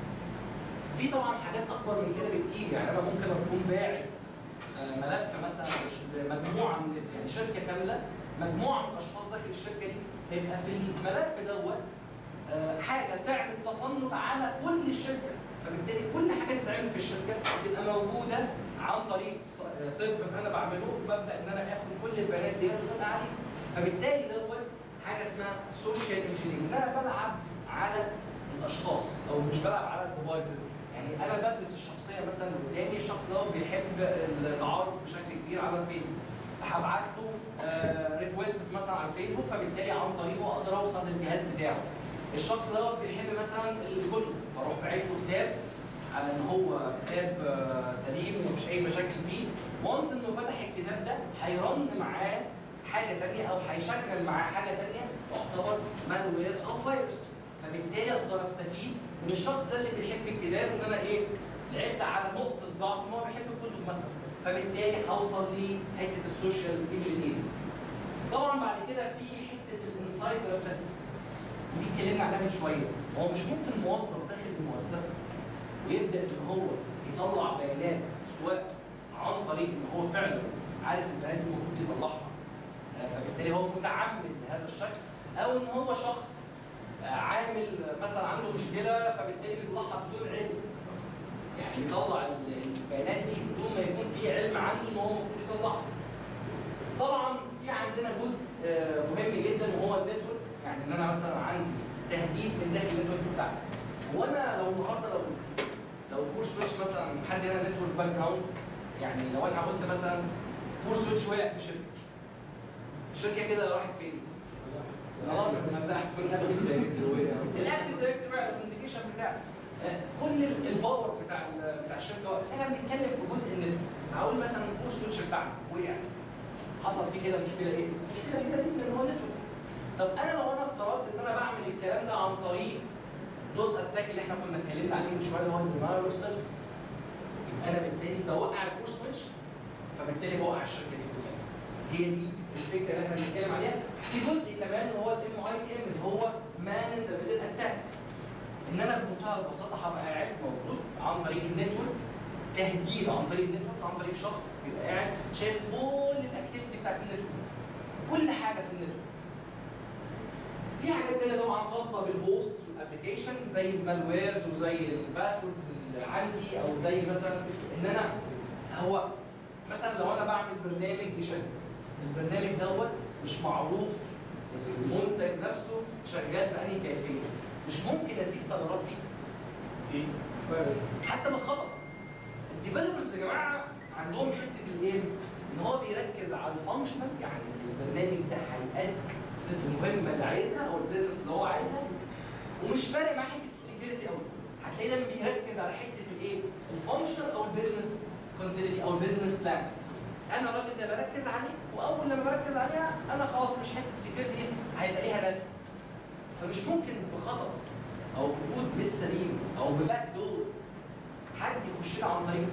في طبعا حاجات اكبر من كده بكتير، يعني انا ممكن اكون باعت ملف مثلا لمجموعه من يعني شركه كامله، مجموعه من الاشخاص داخل الشركه دي، هيبقى في الملف دوت حاجه تعمل تصنت على كل الشركه، فبالتالي كل حاجه تتعمل في الشركه تبقى موجوده عن طريق سيرفر انا بعمله، وببدا ان انا اخد كل البيانات دي وابقى عليه. فبالتالي دوت حاجه اسمها سوشيال انجينيرنج، ان انا بلعب على الاشخاص او مش بلعب على الديفايسز. يعني انا بدرس الشخصيه مثلا اللي قدامي، الشخص ده بيحب التعارف بشكل كبير على الفيسبوك، فهبعت له ريكويست مثلا على الفيسبوك، فبالتالي عن طريقه اقدر اوصل للجهاز بتاعه. الشخص ده بيحب مثلا الكتب، فاروح باعت له كتاب على ان هو كتاب سليم ومفيش اي مشاكل فيه. وانس انه فتح الكتاب ده هيرن معاه حاجه ثانيه او هيشغل معاه حاجه ثانيه تعتبر مالوير او فيروس. فبالتالي اقدر استفيد من الشخص ده اللي بيحب الكتاب ان انا ايه؟ لعبت على نقطه ضعف ان هو بيحب الكتب مثلا، فبالتالي هوصل لحته السوشيال انجينيرنج. طبعا بعد كده في حته الانسايدر ثريتس، ودي اتكلمنا عليها من شويه. هو مش ممكن موظف داخل المؤسسه ويبدا ان هو يطلع بيانات سواء عن طريق ان هو فعلا عارف البيانات دي المفروض يطلعها، فبالتالي هو متعمد لهذا الشكل، او ان هو شخص عامل مثلا عنده مشكله فبالتالي بيطلعها بدون علم. يعني يطلع البيانات دي بدون ما يكون في علم عنده ان هو المفروض يطلعها. طبعا في عندنا جزء مهم جدا وهو النتورك، يعني ان انا مثلا عندي تهديد من داخل النتورك بتاعتي. وانا لو النهارده لو كور سويتش مثلا حد هنا نتورك باك جراوند، يعني لو انا قلت مثلا كور سويتش وقع في شركه، الشركه كده راحت فين؟ خلاص المبدا الاكتف دايركتوري الاوثنتيكيشن بتاعي كل الباور بتاع الشركه واقف. بس احنا بنتكلم في جزء النتورك. هقول مثلا الكور سويتش بتاعنا وقع، حصل فيه كده مشكله ايه؟ مشكله كبيره جدا ان هو نتورك. طب انا لو انا افترضت ان انا بعمل الكلام ده عن طريق دوس اتاك اللي احنا كنا اتكلمنا عليه من شويه اللي هو الدينايل اوف سيرفيسز، يبقى انا بالتالي بوقع الكور سويتش، فبالتالي بوقع الشركه دي كلها. هي دي الفكره اللي احنا بنتكلم عليها. في جزء كمان هو الام اي تي ام اللي هو مان ان ذا ميدل اتاك، ان انا بمنتهى البساطه هبقى قاعد موجود عن طريق النتورك، تهديد عن طريق النتورك، عن طريق شخص بيبقى قاعد شايف كل الاكتيفيتي بتاعت النتورك، كل حاجه في النتورك. في حاجات تانية طبعا خاصة بالهوستس والابلكيشن زي المالويرز وزي الباسوردز اللي عندي، او زي مثلا ان انا هو مثلا لو انا بعمل برنامج لشركة، البرنامج دوت مش معروف المنتج نفسه شغال بأنهي كيفية، مش ممكن اسيب ثغرات فيه. حتى بالخطأ. الديفلوبرز يا جماعة عندهم حتة الايه؟ ان هو بيركز على الفانكشنال، يعني البرنامج ده هيأدي المهمه اللي عايزها او البيزنس اللي هو عايزها، ومش فارق معاه حته السكيورتي قوي. هتلاقيه دايما بيركز على حته الايه؟ الفانكشن او البيزنس كونتينيتي او البيزنس بلان. انا الراجل ده بركز عليه، واول لما بركز عليها انا خلاص مش حته السكيورتي دي هيبقى ليها ناس. فمش ممكن بخطا او بكود مش سليم او بباك دور حد يخش لي عن طريق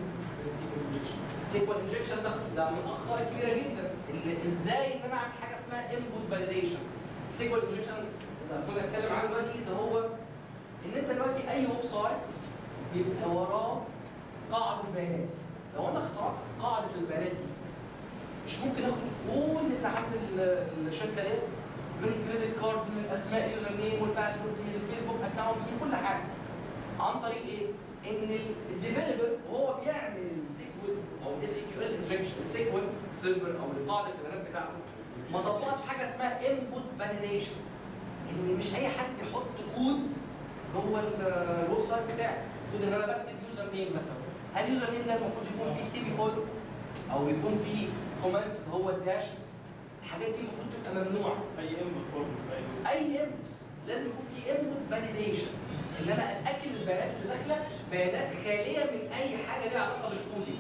سيكوال انجكشن. ده من الاخطاء الكبيره جدا، ان ازاي ان انا اعمل حاجه اسمها انبوت فاليديشن. سيكوال انجكشن اللي كنا بنتكلم عنه دلوقتي اللي هو ان انت دلوقتي اي ويب سايت بيبقى وراه قاعده بيانات. لو انا اخترعت قاعده البيانات دي مش ممكن اخد كل اللي عند الشركه دي من كريدت كاردز، من اسماء اليوزر نيم والباسورد، من الفيسبوك اكونتس، من كل حاجه. عن طريق ايه؟ ان الديفلوبر وهو بيعمل السيكوال او الاس كيو ال انجكشن، السيكوال سيرفر او قاعده البيانات بتاعته ما طبقتش حاجه اسمها انبوت فاليديشن، ان مش اي حد يحط كود جوه الويب سايت بتاعي. المفروض ان انا بكتب يوزر نيم مثلا، هل اليوزر نيم ده المفروض يكون فيه سيمي كولون او يكون فيه كومنتس اللي هو الداشز؟ الحاجات دي المفروض تبقى ممنوعه. اي انبوت فورم اي انبوت لازم يكون فيه انبوت فاليديشن، ان انا اتاكد البيانات اللي داخله بيانات خاليه من اي حاجه ليها علاقه بالكودينج.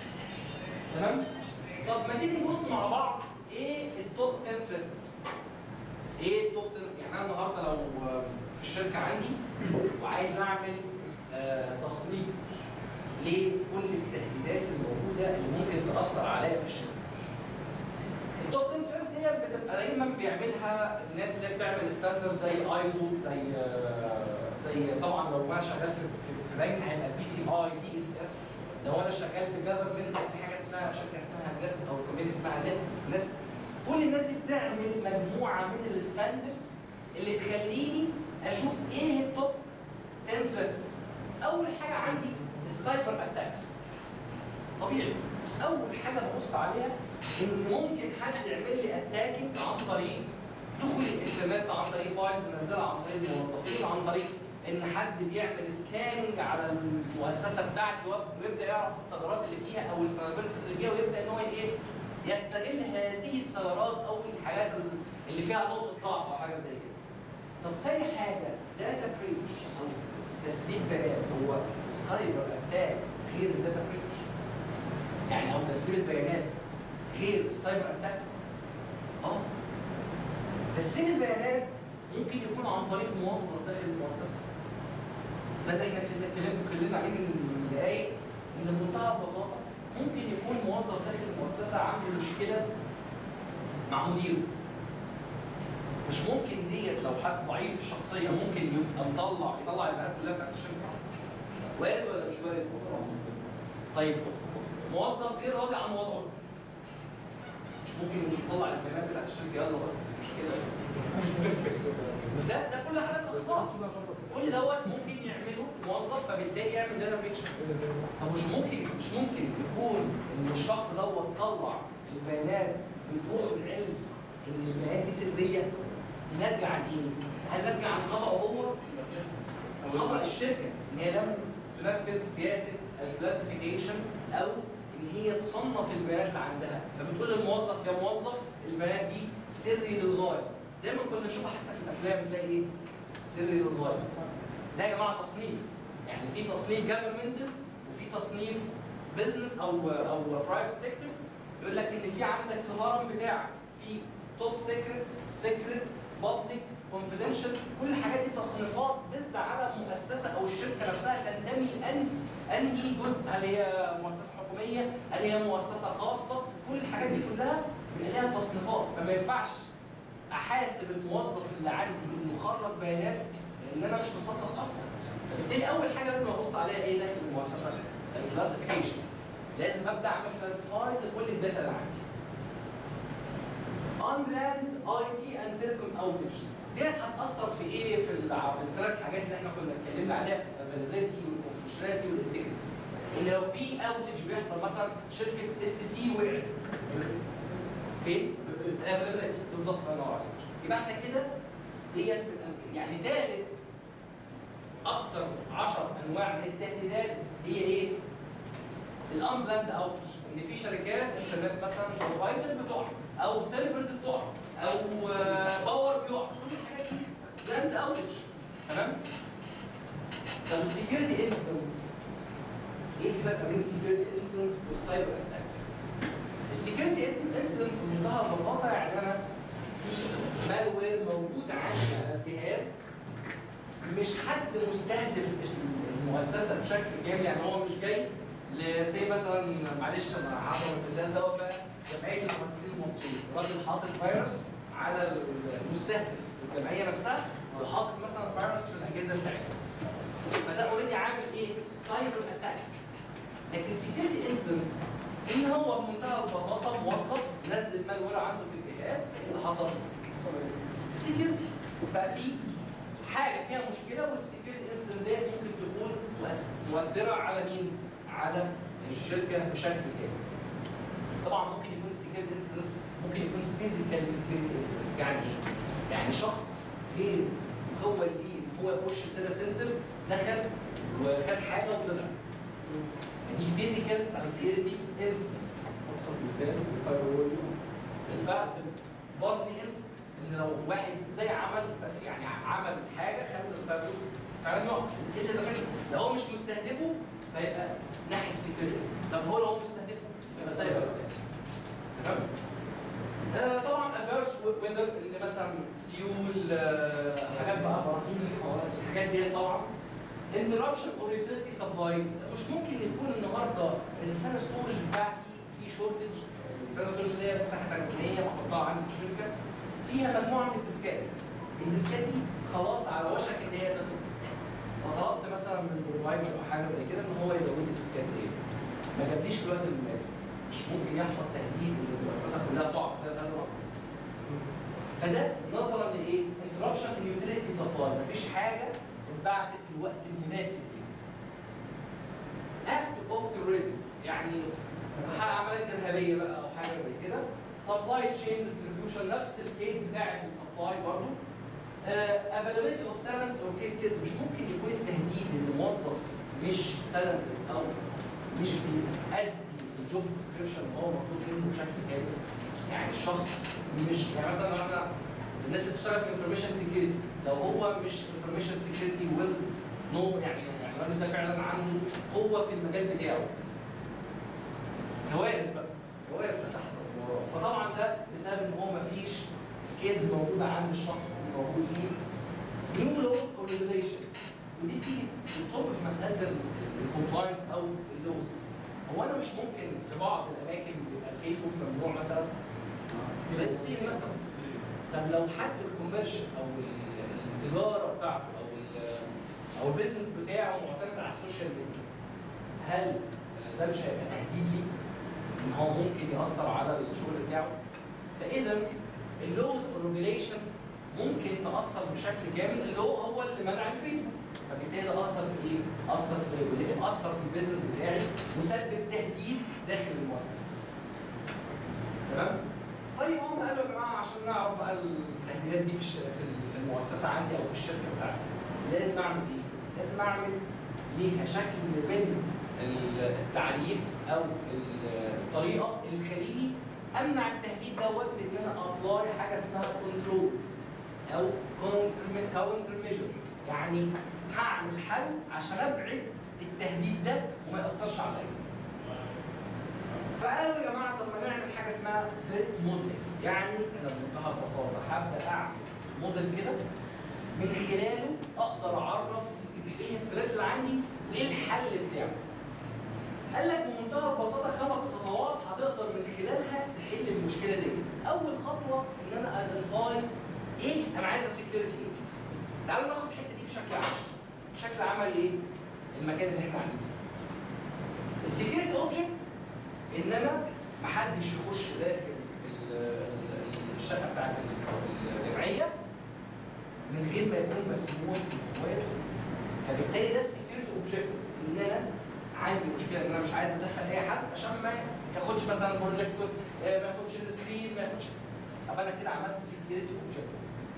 تمام؟ طب ما تيجي نبص مع بعض ايه التوب 10 ثريتس؟ ايه التوب 10؟ يعني انا النهارده لو في الشركه عندي وعايز اعمل تصنيف لكل التهديدات اللي موجوده اللي ممكن تاثر عليا في الشركه. التوب 10 ثريتس ديت بتبقى دايما بيعملها الناس اللي بتعمل ستاندرد زي ايزو، زي طبعا لو انا شغال في بنك هيبقى بي سي اي دي اس اس. لو انا شغال في جفرمنت في حاجه اسمها شركه اسمها نست او كوميونتي اسمها نست. كل الناس دي بتعمل مجموعه من الستاندرز اللي تخليني اشوف ايه التوب 10 ثريتس. اول حاجه عندي السايبر اتاكس. طبيعي اول حاجه ببص عليها ان ممكن حد يعمل لي اتاكينج عن طريق دخول الانترنت، عن طريق فايلز منزلها عن طريق الموظفين، عن طريق ان حد بيعمل سكاننج على المؤسسه بتاعتي ويبدا يعرف الثغرات اللي فيها او الفنابلز اللي فيها، ويبدا ان هو ايه يستغل هذه الثغرات او الحاجات اللي فيها نقطه ضعف او حاجه زي كده. طب تاني حاجه داتا بريتش او تسريب بيانات. هو السايبر اتاك غير الداتا بريتش؟ يعني او تسريب البيانات غير السايبر اتاك؟ تسريب البيانات ممكن يكون عن طريق موظف داخل المؤسسه. ده اللي احنا اتكلمنا عليه من دقايق، ان بمنتهى البساطه ممكن يكون موظف داخل المؤسسه عنده مشكله مع مديره. مش ممكن ديت لو حد ضعيف شخصيا ممكن يبقى يطلع البيانات كلها بتاعت الشركه؟ وارد ولا مش وارد؟ طيب موظف غير راضي عن وضعه مش ممكن يطلع البيانات بتاعت الشركه؟ يلا بقى مش مشكله. ده كل حاجات اخطاء. كل دوت ممكن يعمله موظف فبالتالي يعمل داتا بريتش. طب مش ممكن يكون ان الشخص دوت طلع البيانات بدون علم ان البيانات دي سريه؟ نرجع عن ايه؟ هل نرجع عن خطأه هو؟ خطأ الشركه ان هي لم تنفذ سياسه الكلاسيفيكيشن او ان هي تصنف البيانات اللي عندها، فبتقول للموظف يا موظف البيانات دي سري للغايه. دايما كنا نشوفها حتى في الافلام تلاقي ايه؟ سري للغايه. ده يا جماعه تصنيف، يعني في تصنيف جفرمنتال وفي تصنيف بزنس او برايفت سيكتور. يقول لك ان في عندك الهرم بتاعك في توب سيكريت بابليك كونفيدنشال، كل الحاجات دي تصنيفات بزد على المؤسسه او الشركه نفسها تنتمي انهي جزء، هل هي مؤسسه حكوميه؟ هل هي مؤسسه خاصه؟ كل الحاجات دي كلها بيبقى لها تصنيفات، فما ينفعش احاسب الموظف اللي عندي انه خرج بيانات لان انا مش مصنف اصلا. فبالتالي اول حاجه لازم ابص عليها ايه داخل المؤسسه؟ الكلاسيفيكيشنز. لازم ابدا اعمل كلاسيفايد لكل الداتا اللي عندي. unplanned IT and telecom outages ديت هتأثر في ايه؟ في الثلاث حاجات اللي احنا كنا اتكلمنا عليها في الافيلابيلتي والفانكشناليتي والانتجريتي. ان لو في اوتج بيحصل مثلا شركه STC وقعت فين؟ الافيلابيلتي بالظبط. الله ينور عليك. يبقى احنا كده ديت يعني ثالث اكتر 10 انواع من التهديدات هي ايه؟ الانبلاند اوتج، ان في شركات انترنت مثلا بروفايدر بتقع او سيرفرز بتقع او باور بيقع، كل الحاجات دي بلاند اوتج. تمام؟ طب السكيورتي انسيدنت ايه الفرق بين السكيورتي انسيدنت والسايبر اتاك؟ السكيورتي انسيدنت بمنتهى البساطه يعني انا في مالوير موجود عندي على الجهاز، مش حد مستهدف المؤسسه بشكل كامل، يعني هو مش جاي لسي مثلا، معلش انا هضرب المثال دوت بقى، جمعيه المهندسين المصريين راجل حاطط فيروس على المستهدف الجمعيه نفسها وحاطط مثلا فيروس في الاجهزه بتاعتها. فده اوريدي عامل ايه؟ سايبر اتاك. لكن سكيورتي انسيدنت ان هو بمنتهى البساطه موظف نزل مالوير عنده في الجهاز، فايه اللي حصل؟ سكيورتي. بقى في حاجه فيها مشكله والسكيورتي انسيدنت ديت ممكن تكون مؤثره على مين؟ على الشركه بشكل كامل. طبعا ممكن يكون السكيورتي انسيدنت ممكن يكون فيزيكال سكيورتي انسيدنت. يعني ايه؟ يعني شخص غير مخول ليه ان هو يخش الداتا سنتر دخل وخد حاجه وطلع. دي فيزيكال سكيورتي انسيدنت. ابسط مثال الفاير الفعل برضه دي انسيدنت، ان لو واحد ازاي عمل حاجه خلى الفاير فعلا يقع. الا اذا كان لو هو مش مستهدفه فيبقى ناحيه السكيورتي انسيدنت. طب هو لو مستهدفه يبقى سايبر اتاك. تمام؟ طبعا ادفيرس ويذر، ان مثلا سيول، حاجات بقى براكين، الحاجات دي طبعا. انتربشن اور يوتيليتي سبلاي، مش ممكن يكون النهارده السنه ستورج بتاعتي في شورتج، السنه ستورج اللي هي مساحه تخزينيه بحطها عندي في الشركه فيها مجموعه من الديسكات. الديسكات دي خلاص على وشك ان هي تخلص. فطلبت مثلا من البروفايدر او حاجه زي كده ان هو يزود لي الديسكات دي. ما جابليش في الوقت المناسب. مش ممكن يحصل تهديد ان المؤسسه كلها تقع بسبب هذا الامر. فده نظرا لايه؟ انتربشن ان يوتيليتي سبلاي، مفيش حاجه اتبعتت في الوقت المناسب ليه. اكت اوف تيروريزم، يعني عمليات ارهابيه بقى او حاجه زي كده. سبلاي تشين ديستريبيوشن، نفس الكيس بتاعت السبلاي برضه. افيلابيلتي اوف تالنتس او كيس كيدز، مش ممكن يكون التهديد ان موظف مش تالنتد او مش بيأدي الجوب ديسكريبشن هو مطلوب منه بشكل كامل. يعني الشخص مش يعني مثلا لو احنا الناس اللي بتشتغل في انفورميشن سكيورتي لو هو مش انفورميشن سكيورتي ويل نو يعني الراجل ده فعلا عنده قوه في المجال بتاعه. كوارث بقى، كوارث هتحصل من وراه. فطبعا ده بسبب ان هو مفيش سكيلز موجوده عند الشخص اللي موجود فيه. نيو لوز اور ريجوليشن، ودي بتيجي بتصب في مساله الكومبلاينس او اللوز. هو انا مش ممكن في بعض الاماكن بيبقى الفيسبوك ممنوع مثلا زي الصين مثلا. طب لو حد الكوميرشال او التجاره بتاعته او البيزنس بتاعه معتمد على السوشيال ميديا، هل ده مش هيبقى تهديد ليه؟ ان هو ممكن ياثر على الشغل بتاعه؟ فاذا اللوز والريجوليشن ممكن تاثر بشكل كامل. اللو هو اللي منع الفيسبوك، فبالتالي ده اثر في ايه؟ اثر في ريجوليشن، اثر في البيزنس بتاعي وسبب تهديد داخل المؤسسه. تمام؟ طيب هم قالوا يا جماعه عشان نعرف بقى التهديدات دي في المؤسسه عندي او في الشركه بتاعتي لازم اعمل ايه؟ لازم اعمل ليها شكل من التعريف او الطريقه اللي تخليني امنع التهديد دوت بان انا ابلاي حاجه اسمها كنترول او كاونتر ميجر. يعني هعمل حل عشان ابعد التهديد ده وما ياثرش عليا. فقالوا يا جماعه طب ما نعمل حاجه اسمها ثريت موديل. يعني انا بمنتهى البساطه هبدا اعمل موديل كده من خلاله اقدر اعرف ايه الثريت اللي عندي وايه الحل بتاعه. قال لك بمنتهى البساطه 5 خطوات هتقدر من خلالها تحل المشكله دي. اول خطوه ان انا ايدنتيفاي ايه انا عايز السكيورتي ايه. تعالوا ناخد الحته دي بشكل عام. بشكل عملي ايه؟ المكان اللي احنا قاعدين فيه. السكيورتي اوبجكت ان انا محدش يخش داخل الشقه بتاعت الجمعيه من غير ما يكون مسموح ان هو يدخل. فبالتالي ده السكيورتي اوبجكت ان انا عندي مشكله ان انا مش عايز ادخل اي حد عشان ما ياخدش مثلا بروجيكتور، ما ياخدش السكرين، ما ياخدش. طب انا كده عملت سكيورتي اوبجكت.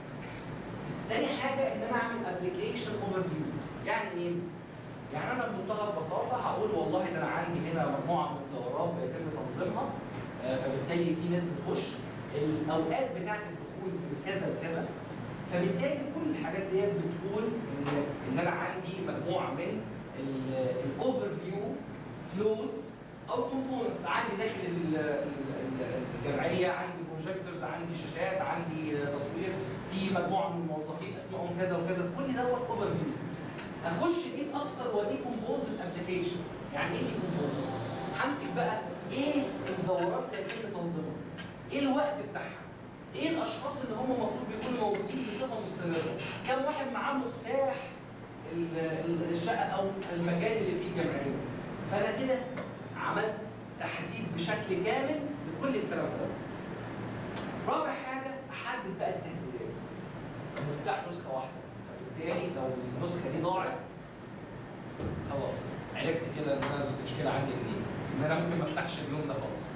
تاني حاجه ان انا اعمل ابلكيشن اوفر فيو. يعني ايه؟ يعني انا بمنتهى البساطه هقول والله ده انا عندي هنا مجموعه من الدورات بيتم تنظيمها، فبالتالي في ناس بتخش الاوقات بتاعه الدخول من كذا لكذا. فبالتالي كل الحاجات دي بتقول ان انا عندي مجموعه من الاوفر فيو فلوز او كومبوننتس عندي داخل الجمعيه. عندي بروجيكتورز، عندي شاشات، عندي تصوير، في مجموعه من الموظفين اسمائهم كذا وكذا. كل دوت اوفر فيو. اخش دي اكتر ودي كومبوز الابلكيشن. يعني ايه دي كومبوز؟ همسك بقى ايه الدورات اللي يتم تنظيمها؟ ايه الوقت بتاعها؟ ايه الاشخاص اللي هم المفروض بيكونوا موجودين بصفه مستمره؟ كم واحد معاه مفتاح الشقه او المكان اللي فيه الجمعيه؟ فانا كده عملت تحديد بشكل كامل لكل الكلام ده. رابع حاجه احدد بقى التهديدات. المفتاح نسخه واحده، فبالتالي لو النسخه دي ضاعت خلاص عرفت كده ان انا المشكله عندي منين، ان انا ممكن ما افتحش اليوم ده خالص.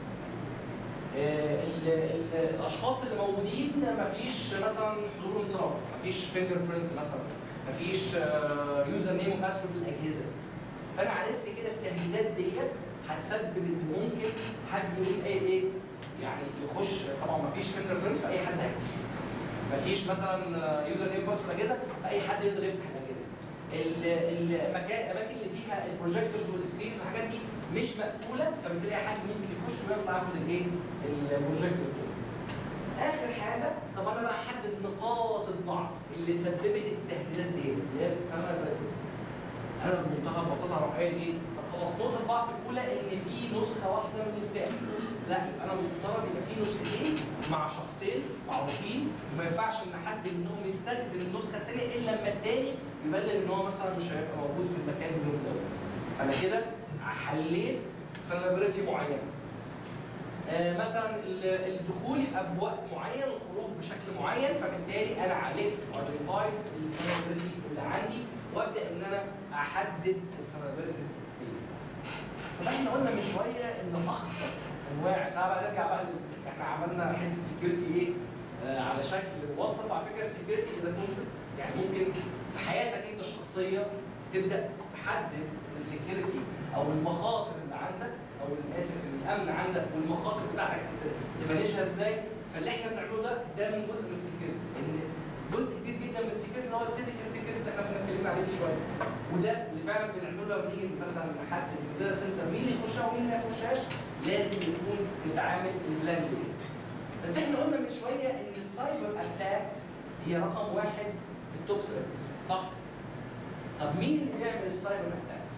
الاشخاص اللي موجودين مفيش مثلا حضور وانصراف، مفيش فينجر برنت مثلا، مفيش يوزر نيم وباسورد للاجهزه. فانا عرفت كده التهديدات ديت هتسبب ان ممكن حد يقول ايه يعني يخش. طبعا مفيش فينجر برنت فاي حد هيخش. مفيش مثلا يوزر نيم وباسورد الاجهزه فاي حد يقدر يفتح الاجهزه. الاماكن اللي فيها البروجيكتورز والسكرينز والحاجات دي مش مقفوله، فبالتالي اي حد ممكن يخش ويطلع ياخد الايه؟ البروجيكتورز دول. اخر حاجه طب انا بقى احدد نقاط الضعف اللي سببت التهديدات دي اللي هي الفانابيلتيز. انا بمنتهى البساطه هروح قايل ايه؟ طب خلاص نقطه الضعف الاولى ان في نسخه واحده من المفتاح. لا يبقى انا مفترض يبقى في نسختين مع شخصين معروفين، وما ينفعش ان حد منهم يستخدم النسخه الثانيه الا لما الثاني يبلغ ان هو مثلا مش هيبقى موجود في المكان اليوم دوت. فانا كده حليت فانابيلتي معينه. مثلا الدخول يبقى بوقت معين والخروج بشكل معين، فبالتالي انا عالجت وايدنتيفايد الفانابيلتي اللي عندي وابدا ان انا احدد الفانابيلتيز دي. طب احنا قلنا من شويه ان اخطر انواع، تعال بقى نرجع بقى احنا عملنا حته سكيورتي ايه؟ على شكل مبسط. وعلى فكره السكيورتي از كونسبت، يعني ممكن في حياتك انت الشخصيه تبدا تحدد السكيورتي او المخاطر اللي عندك، او اسف الامن عندك والمخاطر بتاعتك تمانجها ازاي. فاللي احنا بنعمله ده من جزء من السكيورتي، ان جزء كبير جدا من السكيورتي اللي هو الفيزيكال سكيورتي اللي احنا كنا اتكلمنا عليه من شويه. وده اللي فعلا بنعمله لما نيجي مثلا نحدد الداتا سنتر مين اللي يخشها ومين اللي ما يخشهاش، لازم يكون انت عامل البلان دي. بس احنا قلنا من شويه ان السايبر اتاكس هي رقم واحد في التوب ثريتس، صح؟ طب مين اللي بيعمل السايبر اتاكس؟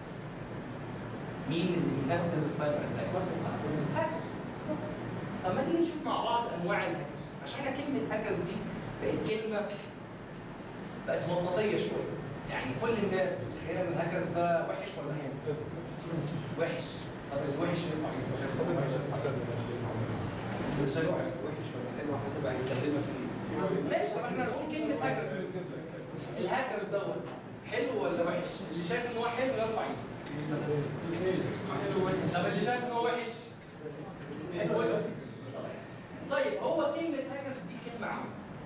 مين اللي بينفذ السايبر اتاكس؟ هاكرز. طب ما تيجي نشوف مع بعض انواع الهاكرز، عشان احنا كلمه هاكرز دي بقت كلمه بقت مطاطيه شويه، يعني كل الناس متخيله ان الهاكرز ده وحش ولا حلو؟ وحش. طب الوحش ينفع ايه؟ بس شايف وحش ولا حلو حسب هيستخدمها في ماشي. طب احنا نقول كلمه هاكرز. الهاكرز دوت حلو ولا وحش؟ اللي شايف ان هو حلو يرفع ايده بس. طب اللي شايف ان هو وحش حلو ولا وحش؟ طيب هو كلمه هاكرز دي كلمه عامه،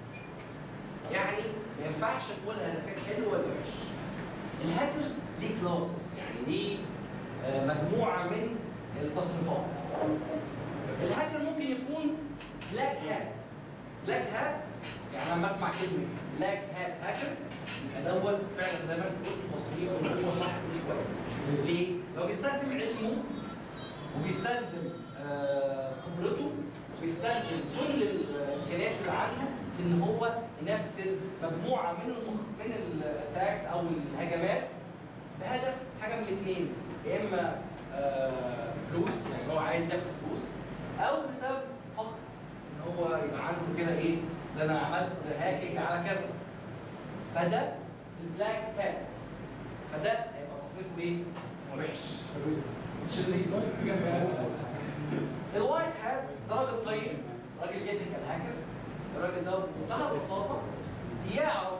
يعني ما ينفعش نقولها اذا كان حلو ولا وحش. الهاكرز ليه كلاسز، يعني ليه مجموعه من التصنيفات. الهاكر ممكن يكون بلاك هات. بلاك هات يعني لما اسمع كلمه بلاك هات هاكر يبقى دوت فعلا زي ما انت قلت تصنيف ان هو شخص مش كويس. ليه؟ لو بيستخدم علمه وبيستخدم خبرته وبيستخدم كل الامكانيات اللي عنده في ان هو ينفذ مجموعه من الاتاكس او الهجمات بهدف حاجه من الاثنين، يا اما فلوس، يعني هو عايز ياخد فلوس، او بسبب فخر ان هو يبقى عنده كده ايه، ده انا عملت هاكينج على كذا. فده البلاك هات، فده هيبقى تصنيفه ايه؟ وحش. الوايت هات ده راجل طيب، راجل ايثيكال هاكر. الراجل ده بمنتهى البساطه بيعرف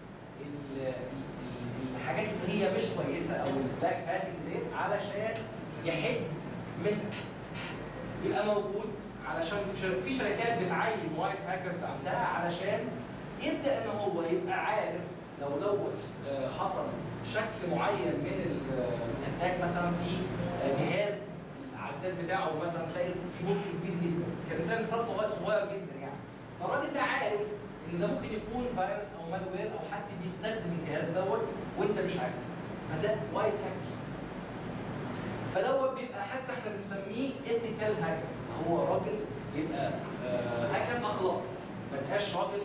الحاجات اللي هي مش كويسه او البلاك هاتنج دي علشان يحد منها. يبقى موجود علشان في شركات بتعين وايت هاكرز عندها علشان يبدا ان هو يبقى عارف لو حصل شكل معين من الاتاك مثلا في جهاز العداد بتاعه، مثلا تلاقي في بوك كبير جدا، كان زي مثال صغير جدا يعني. فالراجل ده عارف ان ده ممكن يكون فيروس او مالوير او حد بيستخدم الجهاز دوت وانت مش عارف. فده وايت هاكرز. فدوت بيبقى حتى احنا بنسميه ايثيكال هاكر، هو راجل يبقى هاكر اخلاقي، ما يبقاش راجل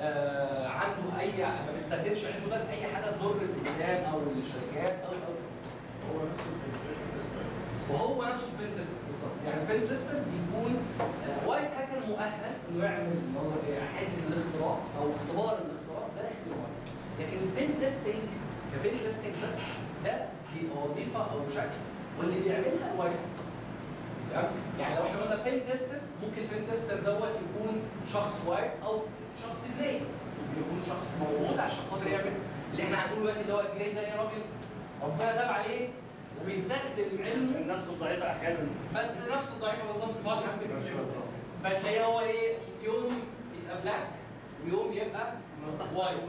عنده اي ما بيستخدمش علمه ده في اي حاجه تضر الانسان او الشركات او هو نفسه البنتريشن تيستر. وهو نفسه البين تيستر بالظبط. يعني البين تيستر بيكون وايت هاكر مؤهل انه يعمل حته الاختراق او اختبار الاختراق داخل المؤسسه، لكن البين تيستنج كبين تيستنج بس ده بيبقى وظيفه او شكل، واللي بيعملها وايت هاكر. يعني لو احنا قلنا بين تيستر، ممكن البين تيستر دوت يكون شخص وايت او شخص جراي، ممكن يكون شخص موجود عشان خاطر يعمل اللي احنا هنقوله دلوقتي اللي هو الجراي ده ايه، راجل ربنا تاب عليه وبيستخدم علمه نفسه الضعيفه احيانا. بس نفسه الضعيفه بالظبط. فتلاقيه هو ايه، يوم يبقى بلاك ويوم يبقى وايت.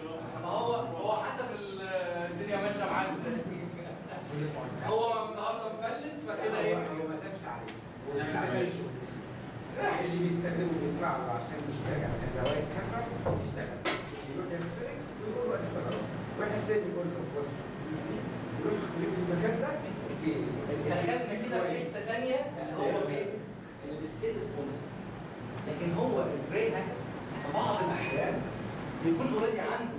فهو حسب الدنيا ماشيه معاه ازاي. هو النهارده مفلس فكده ايه؟ هو ما تابش عليه. اللي بيستخدمه بيدفع له عشان يشتغل اذا وايت هاكر يشتغل، يروح يخترق ويقول وقت الثغرات، واحد تاني يقول له خد الفلوس دي يروح يخترق في المكان ده. اوكي دخلنا كده في حته ثانيه اللي هو فين؟ الستيت سبونسر. لكن هو الجراي هاكر في بعض الاحيان بيكون اوريدي عنده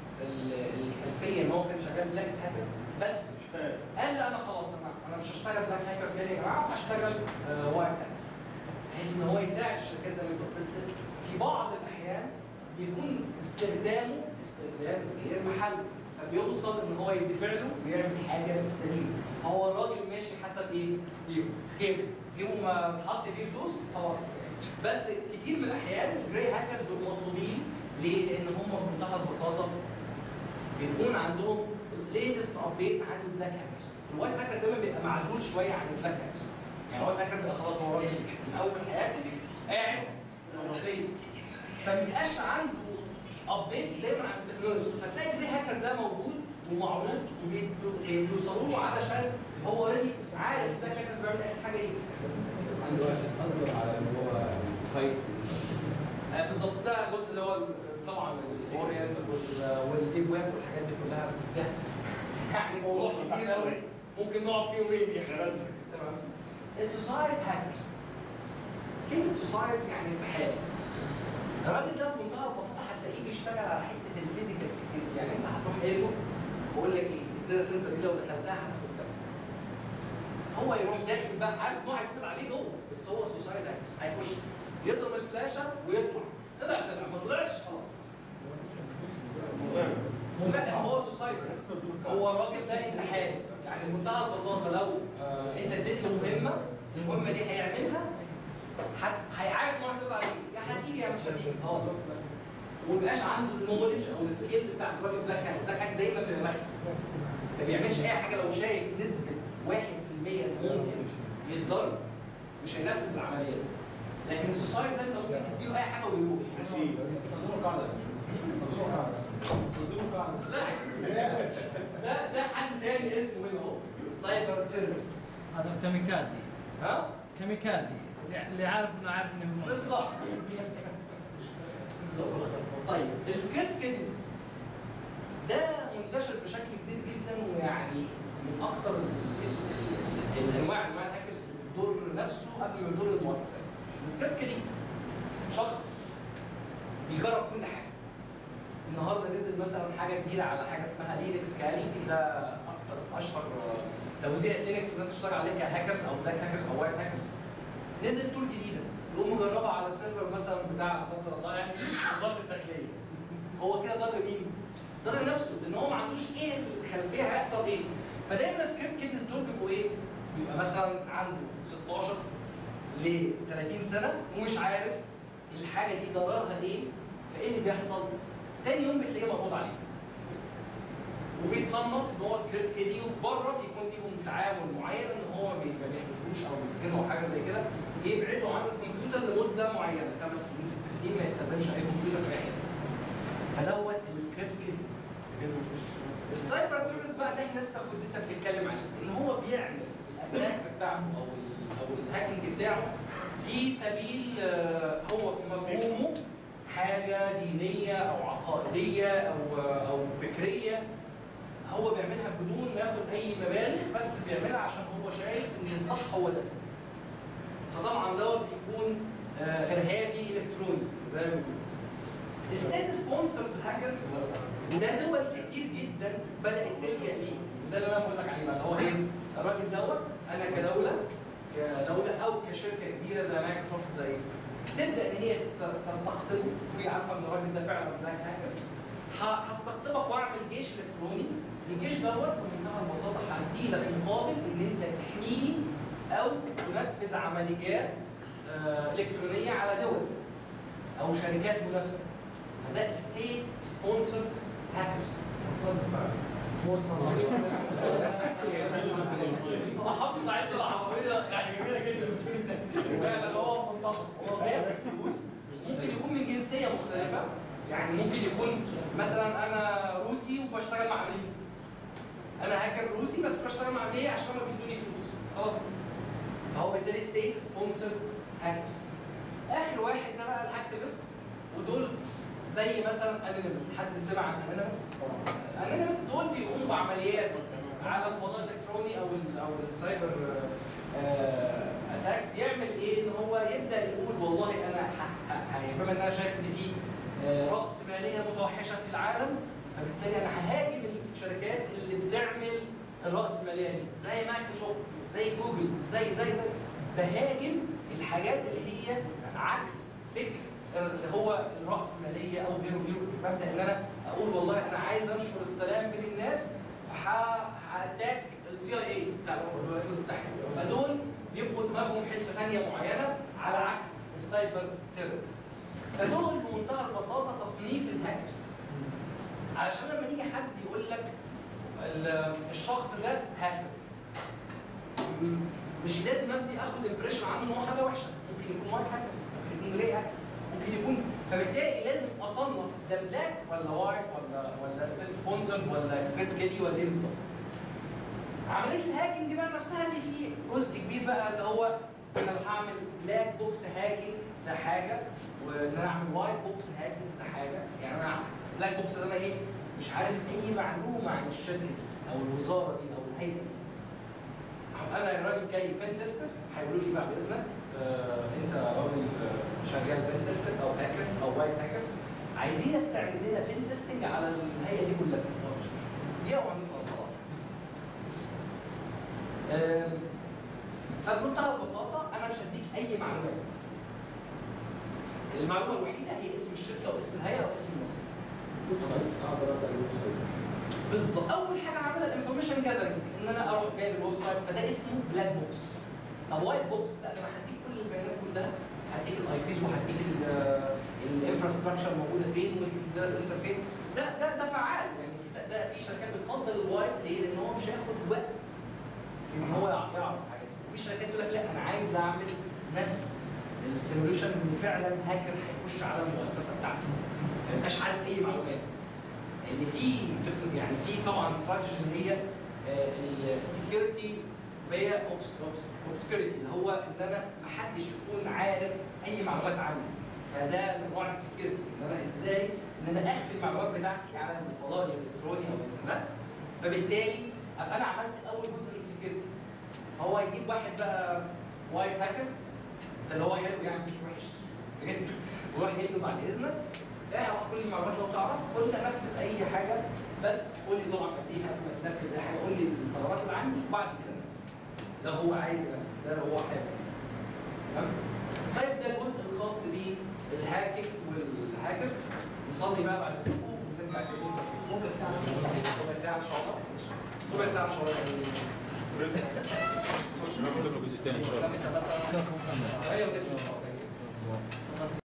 الخلفيه ان هو كان شغال بلاك هاكر، بس قال لا انا خلاص انا مش هشتغل بلاك هاكر تاني يا جماعه، هشتغل وايت هاكر، بحيث ان هو يساعد الشركات زي ما انت قلت. بس في بعض الاحيان بيكون استخدام غير محل، فبيوصل ان هو يدفع له ويعمل حاجه مش سليمه. فهو الراجل ماشي حسب ايه؟ جيبه ما تحط فيه فلوس خلاص. بس كتير من الاحيان الجراي هاكرز بيبقوا مطلوبين ليه؟ لان هم بمنتهى البساطه بيكون عندهم الليتست ابديت عن البلاك هاكرز. الوايت هاكر دايما بيبقى معزول شويه عن البلاك هاكرز. يعني الوايت هاكر بيبقى خلاص هو راجل من اول حياته قاعد في المصريه، فما بيبقاش عنده ابديتس دايما عن التكنولوجيز. فتلاقي الجراي هاكر ده موجود ومعروف وبيوصلوا له علشان هو اوريدي عارف ازاي الهاكرز بيعمل اخر حاجه ايه. عنده اساس اصلا على ان هو هايت. بالظبط ده جزء اللي هو طبعا الاورينت والديب ويب والحاجات دي كلها، بس ده يعني موضوع كبير قوي ممكن نقعد فيه يومين يعني. تمام. السوسايد هاكرز، كلمه سوسايد يعني بحال. الراجل ده بمنتهى البساطه هتلاقيه بيشتغل على حته الفيزيكال سكيورتي، يعني انت هتروح قايل له بقول لك ايه الداتا سنتر دي لو دخلتها هتاخد كذا. هو يروح داخل بقى عارف ان هو هيكتب عليه جوه، بس هو سوسايد هاكرز هيخش يضرب الفلاشه ويطلع، طلع ما طلعش خلاص. لا هو سوسايد، هو الراجل ده انتحال، يعني بمنتهى البساطه لو انت اديت له المهمه دي هيعملها، هيعرف ان هو هيطلع عليه، يا هتيجي يا مش هتيجي خلاص. وما يبقاش عنده النولج او السكيلز بتاعت الراجل بلاك هاك. بلاك هاك دايما بيبقى مخفي، ما بيعملش اي حاجه لو شايف نسبه 1% ممكن يتضرب مش هينفذ العمليه دي. لكن السوسايد ده انت ممكن تديله اي حاجه ويروح. تنظيم القاعده. تنظيم القاعده. لا ده حد تاني اسمه هنا اهو سايبر تيرورست. هذا كاميكازي. ها؟ كاميكازي اللي عارف انه عارف انه بالظبط. بالظبط. طيب السكريبت كيدز ده منتشر بشكل كبير جدا، ويعني من اكثر الانواع الهاكرز اللي بتضر نفسه قبل ما يضر المؤسسات. السكريبت كيدي شخص بيجرب كل حاجه. النهارده نزل مثلا حاجه جديده على حاجه اسمها لينكس كالي، ده اكتر اشهر توزيع لينكس الناس بتشتغل عليه كهاكرز او بلاك هاكرز او وايت هاكرز. نزل تول جديده يقوم مجربها على السيرفر مثلا بتاع لا قدر الله يعني وزاره الداخليه. هو كده ضر مين؟ ضر نفسه، لان هو ما عندوش ايه الخلفيه هيحصل ايه. فدايما سكريبت كيدز دول بيبقوا ايه؟ بيبقى مثلا عنده 16 ل 30 سنه ومش عارف الحاجه دي ضررها ايه، فايه اللي بيحصل؟ تاني يوم بتلاقيه مقبوض عليه. وبيتصنف ان هو سكريبت كيدي، وفي بره بيكون ليهم تعامل معين ان هو ما بيحبسوش او بيسجنوا او حاجه زي كده، يبعدوا عن الكمبيوتر لمده معينه 5 سنين 6 سنين ما يستخدمش اي كمبيوتر في اي حته. فدوت السكريبت كيدي. السايبر تيرورست بقى اللي احنا لسه كنت انت بتتكلم عليه، ان هو بيعمل الاتاكس بتاعته او الهاكينج بتاعه في سبيل هو في مفهومه حاجه دينيه او عقائديه او فكريه، هو بيعملها بدون ما ياخد اي مبالغ، بس بيعملها عشان هو شايف ان الصح هو ده. فطبعا دوت بيكون ارهابي الكتروني زي ما بيقولوا. الستيت سبونسرد هاكرز ده دول كتير جدا بدات تلجا ليه، ده اللي انا بقول لك عليه بقى، هو ايه؟ الراجل دوت انا كدوله او كشركه كبيره زي مايكروسوفت زي تبدا ان هي تستقطبه، وهي عارفه ان الراجل ده فعلا بلاك هاكر. هستقطبك واعمل جيش الكتروني، الجيش دوت بمنتهى البساطه هدي لك مقابل ان انت تحميني او تنفذ عمليات الكترونيه على دول او شركات منافسه. فده ستيت سبونسرد هاكرز. الصلاحات بتاعتنا العربيه يعني جميله جدا فعلا. هو منتظم، هو بياخد فلوس، ممكن يكون من جنسيه مختلفه، يعني ممكن يكون مثلا انا روسي وبشتغل مع امريكا. انا هاكر روسي بس بشتغل مع امريكا عشان ما بيدوني فلوس خلاص. فهو بالتالي ستيت سبونسر هاكرز. اخر واحد ده بقى الهاكتيفست، ودول زي مثلا انونيمس. حد سمع عن انونيمس؟ انونيمس دول بيقوموا بعمليات على الفضاء الالكتروني او السايبر اتاكس. يعمل ايه؟ ان هو يبدا يقول والله انا بما ان انا شايف ان في راس ماليه متوحشه في العالم، فبالتالي انا ههاجم الشركات اللي بتعمل الراس ماليه دي زي مايكروسوفت زي جوجل زي بهاجم الحاجات اللي هي عكس فكر اللي هو الرأسمالية أو غيره. ببدأ إن أنا أقول والله أنا عايز أنشر السلام بين الناس، فهأتاك CIA بتاع الولايات المتحدة. فدول بيبقوا دماغهم حتة ثانية معينة على عكس السايبر تيرورست. فدول بمنتهى البساطة تصنيف الهاكرز. علشان لما يجي حد يقول لك الشخص ده هاكر، مش لازم ابدي اخد امبريشن عنه ان هو حاجه وحشه. ممكن يكون وايت هاكر، ممكن يكون جراي هاكر، ممكن يكون فبالتالي لازم اصنف ده بلاك ولا وايت ولا ستيت سبونسرد ولا سكريبت كيدي ولا ايه بالظبط. عمليه الهاكينج بقى نفسها دي في جزء كبير بقى اللي هو انا لو هعمل بلاك بوكس هاكينج ده حاجه، وان انا اعمل وايت بوكس هاكينج ده حاجه. يعني انا بلاك بوكس ده انا ايه؟ مش عارف اي معلومه عن الشركه دي او الوزاره دي او الهيئه دي. انا راجل جاي بين تيستر هيقولوا لي بعد اذنك انت راجل شغال بين تيستر او هاكر او وايت هاكر، عايزينك تعمل لنا بين تيستنج على الهيئه دي كلها. دي او عمليه خلاص. فبمنتهى البساطه انا مش هديك اي معلومات. المعلومه الوحيده هي اسم الشركه واسم الهيئه واسم المؤسسه. بالظبط. اول حاجه هعملها الانفورميشن جاذرنج، ان انا اروح جايب الويب سايت، فده اسمه بلاك بوكس. طب وايت بوكس لا، انا هديك كل البيانات كلها، هديك الاي بيز وهديك الانفراستراكشر موجوده فين والداتا سنتر فين. ده فعال يعني. ده في شركات بتفضل الوايت ليه؟ لان هو مش هياخد وقت في ان هو يعرف حاجات. وفي شركات تقول لك لا انا عايز اعمل نفس السيموليشن ان فعلا هاكر هيخش على المؤسسه بتاعتي ما يبقاش عارف اي معلومات. ان في طبعا استراتيجي اللي هي السكيورتي فيا اوبسكيورتي، اللي هو ان انا ما حدش يكون عارف اي معلومات عني. فده من انواع السكيورتي، ان انا ازاي ان انا اخفي المعلومات بتاعتي على الفضاء الالكتروني او الانترنت. فبالتالي ابقى انا عملت اول جزء من السكيورتي. فهو يجيب واحد بقى وايت هاكر ده اللي هو حلو يعني مش وحش بس ويروح قايل له بعد اذنك اعرف كل المعلومات لو تعرف، قول لي انفذ اي حاجه، بس قول لي طبعا قد ايه هتنفذ اي حاجه، قول لي الثغرات اللي عندي وبعد كده نفذ. ده هو عايز ينفذ، ده هو حابب ينفذ. تمام؟ طيب ده الجزء الخاص بالهاكينج والهاكرز. نصلي بقى بعد اذنكم ونرجع تاني ربع ساعه ان شاء الله. ربع ساعه ان شاء الله. الجزء الثاني ان شاء الله. بس ايوه ان شاء الله.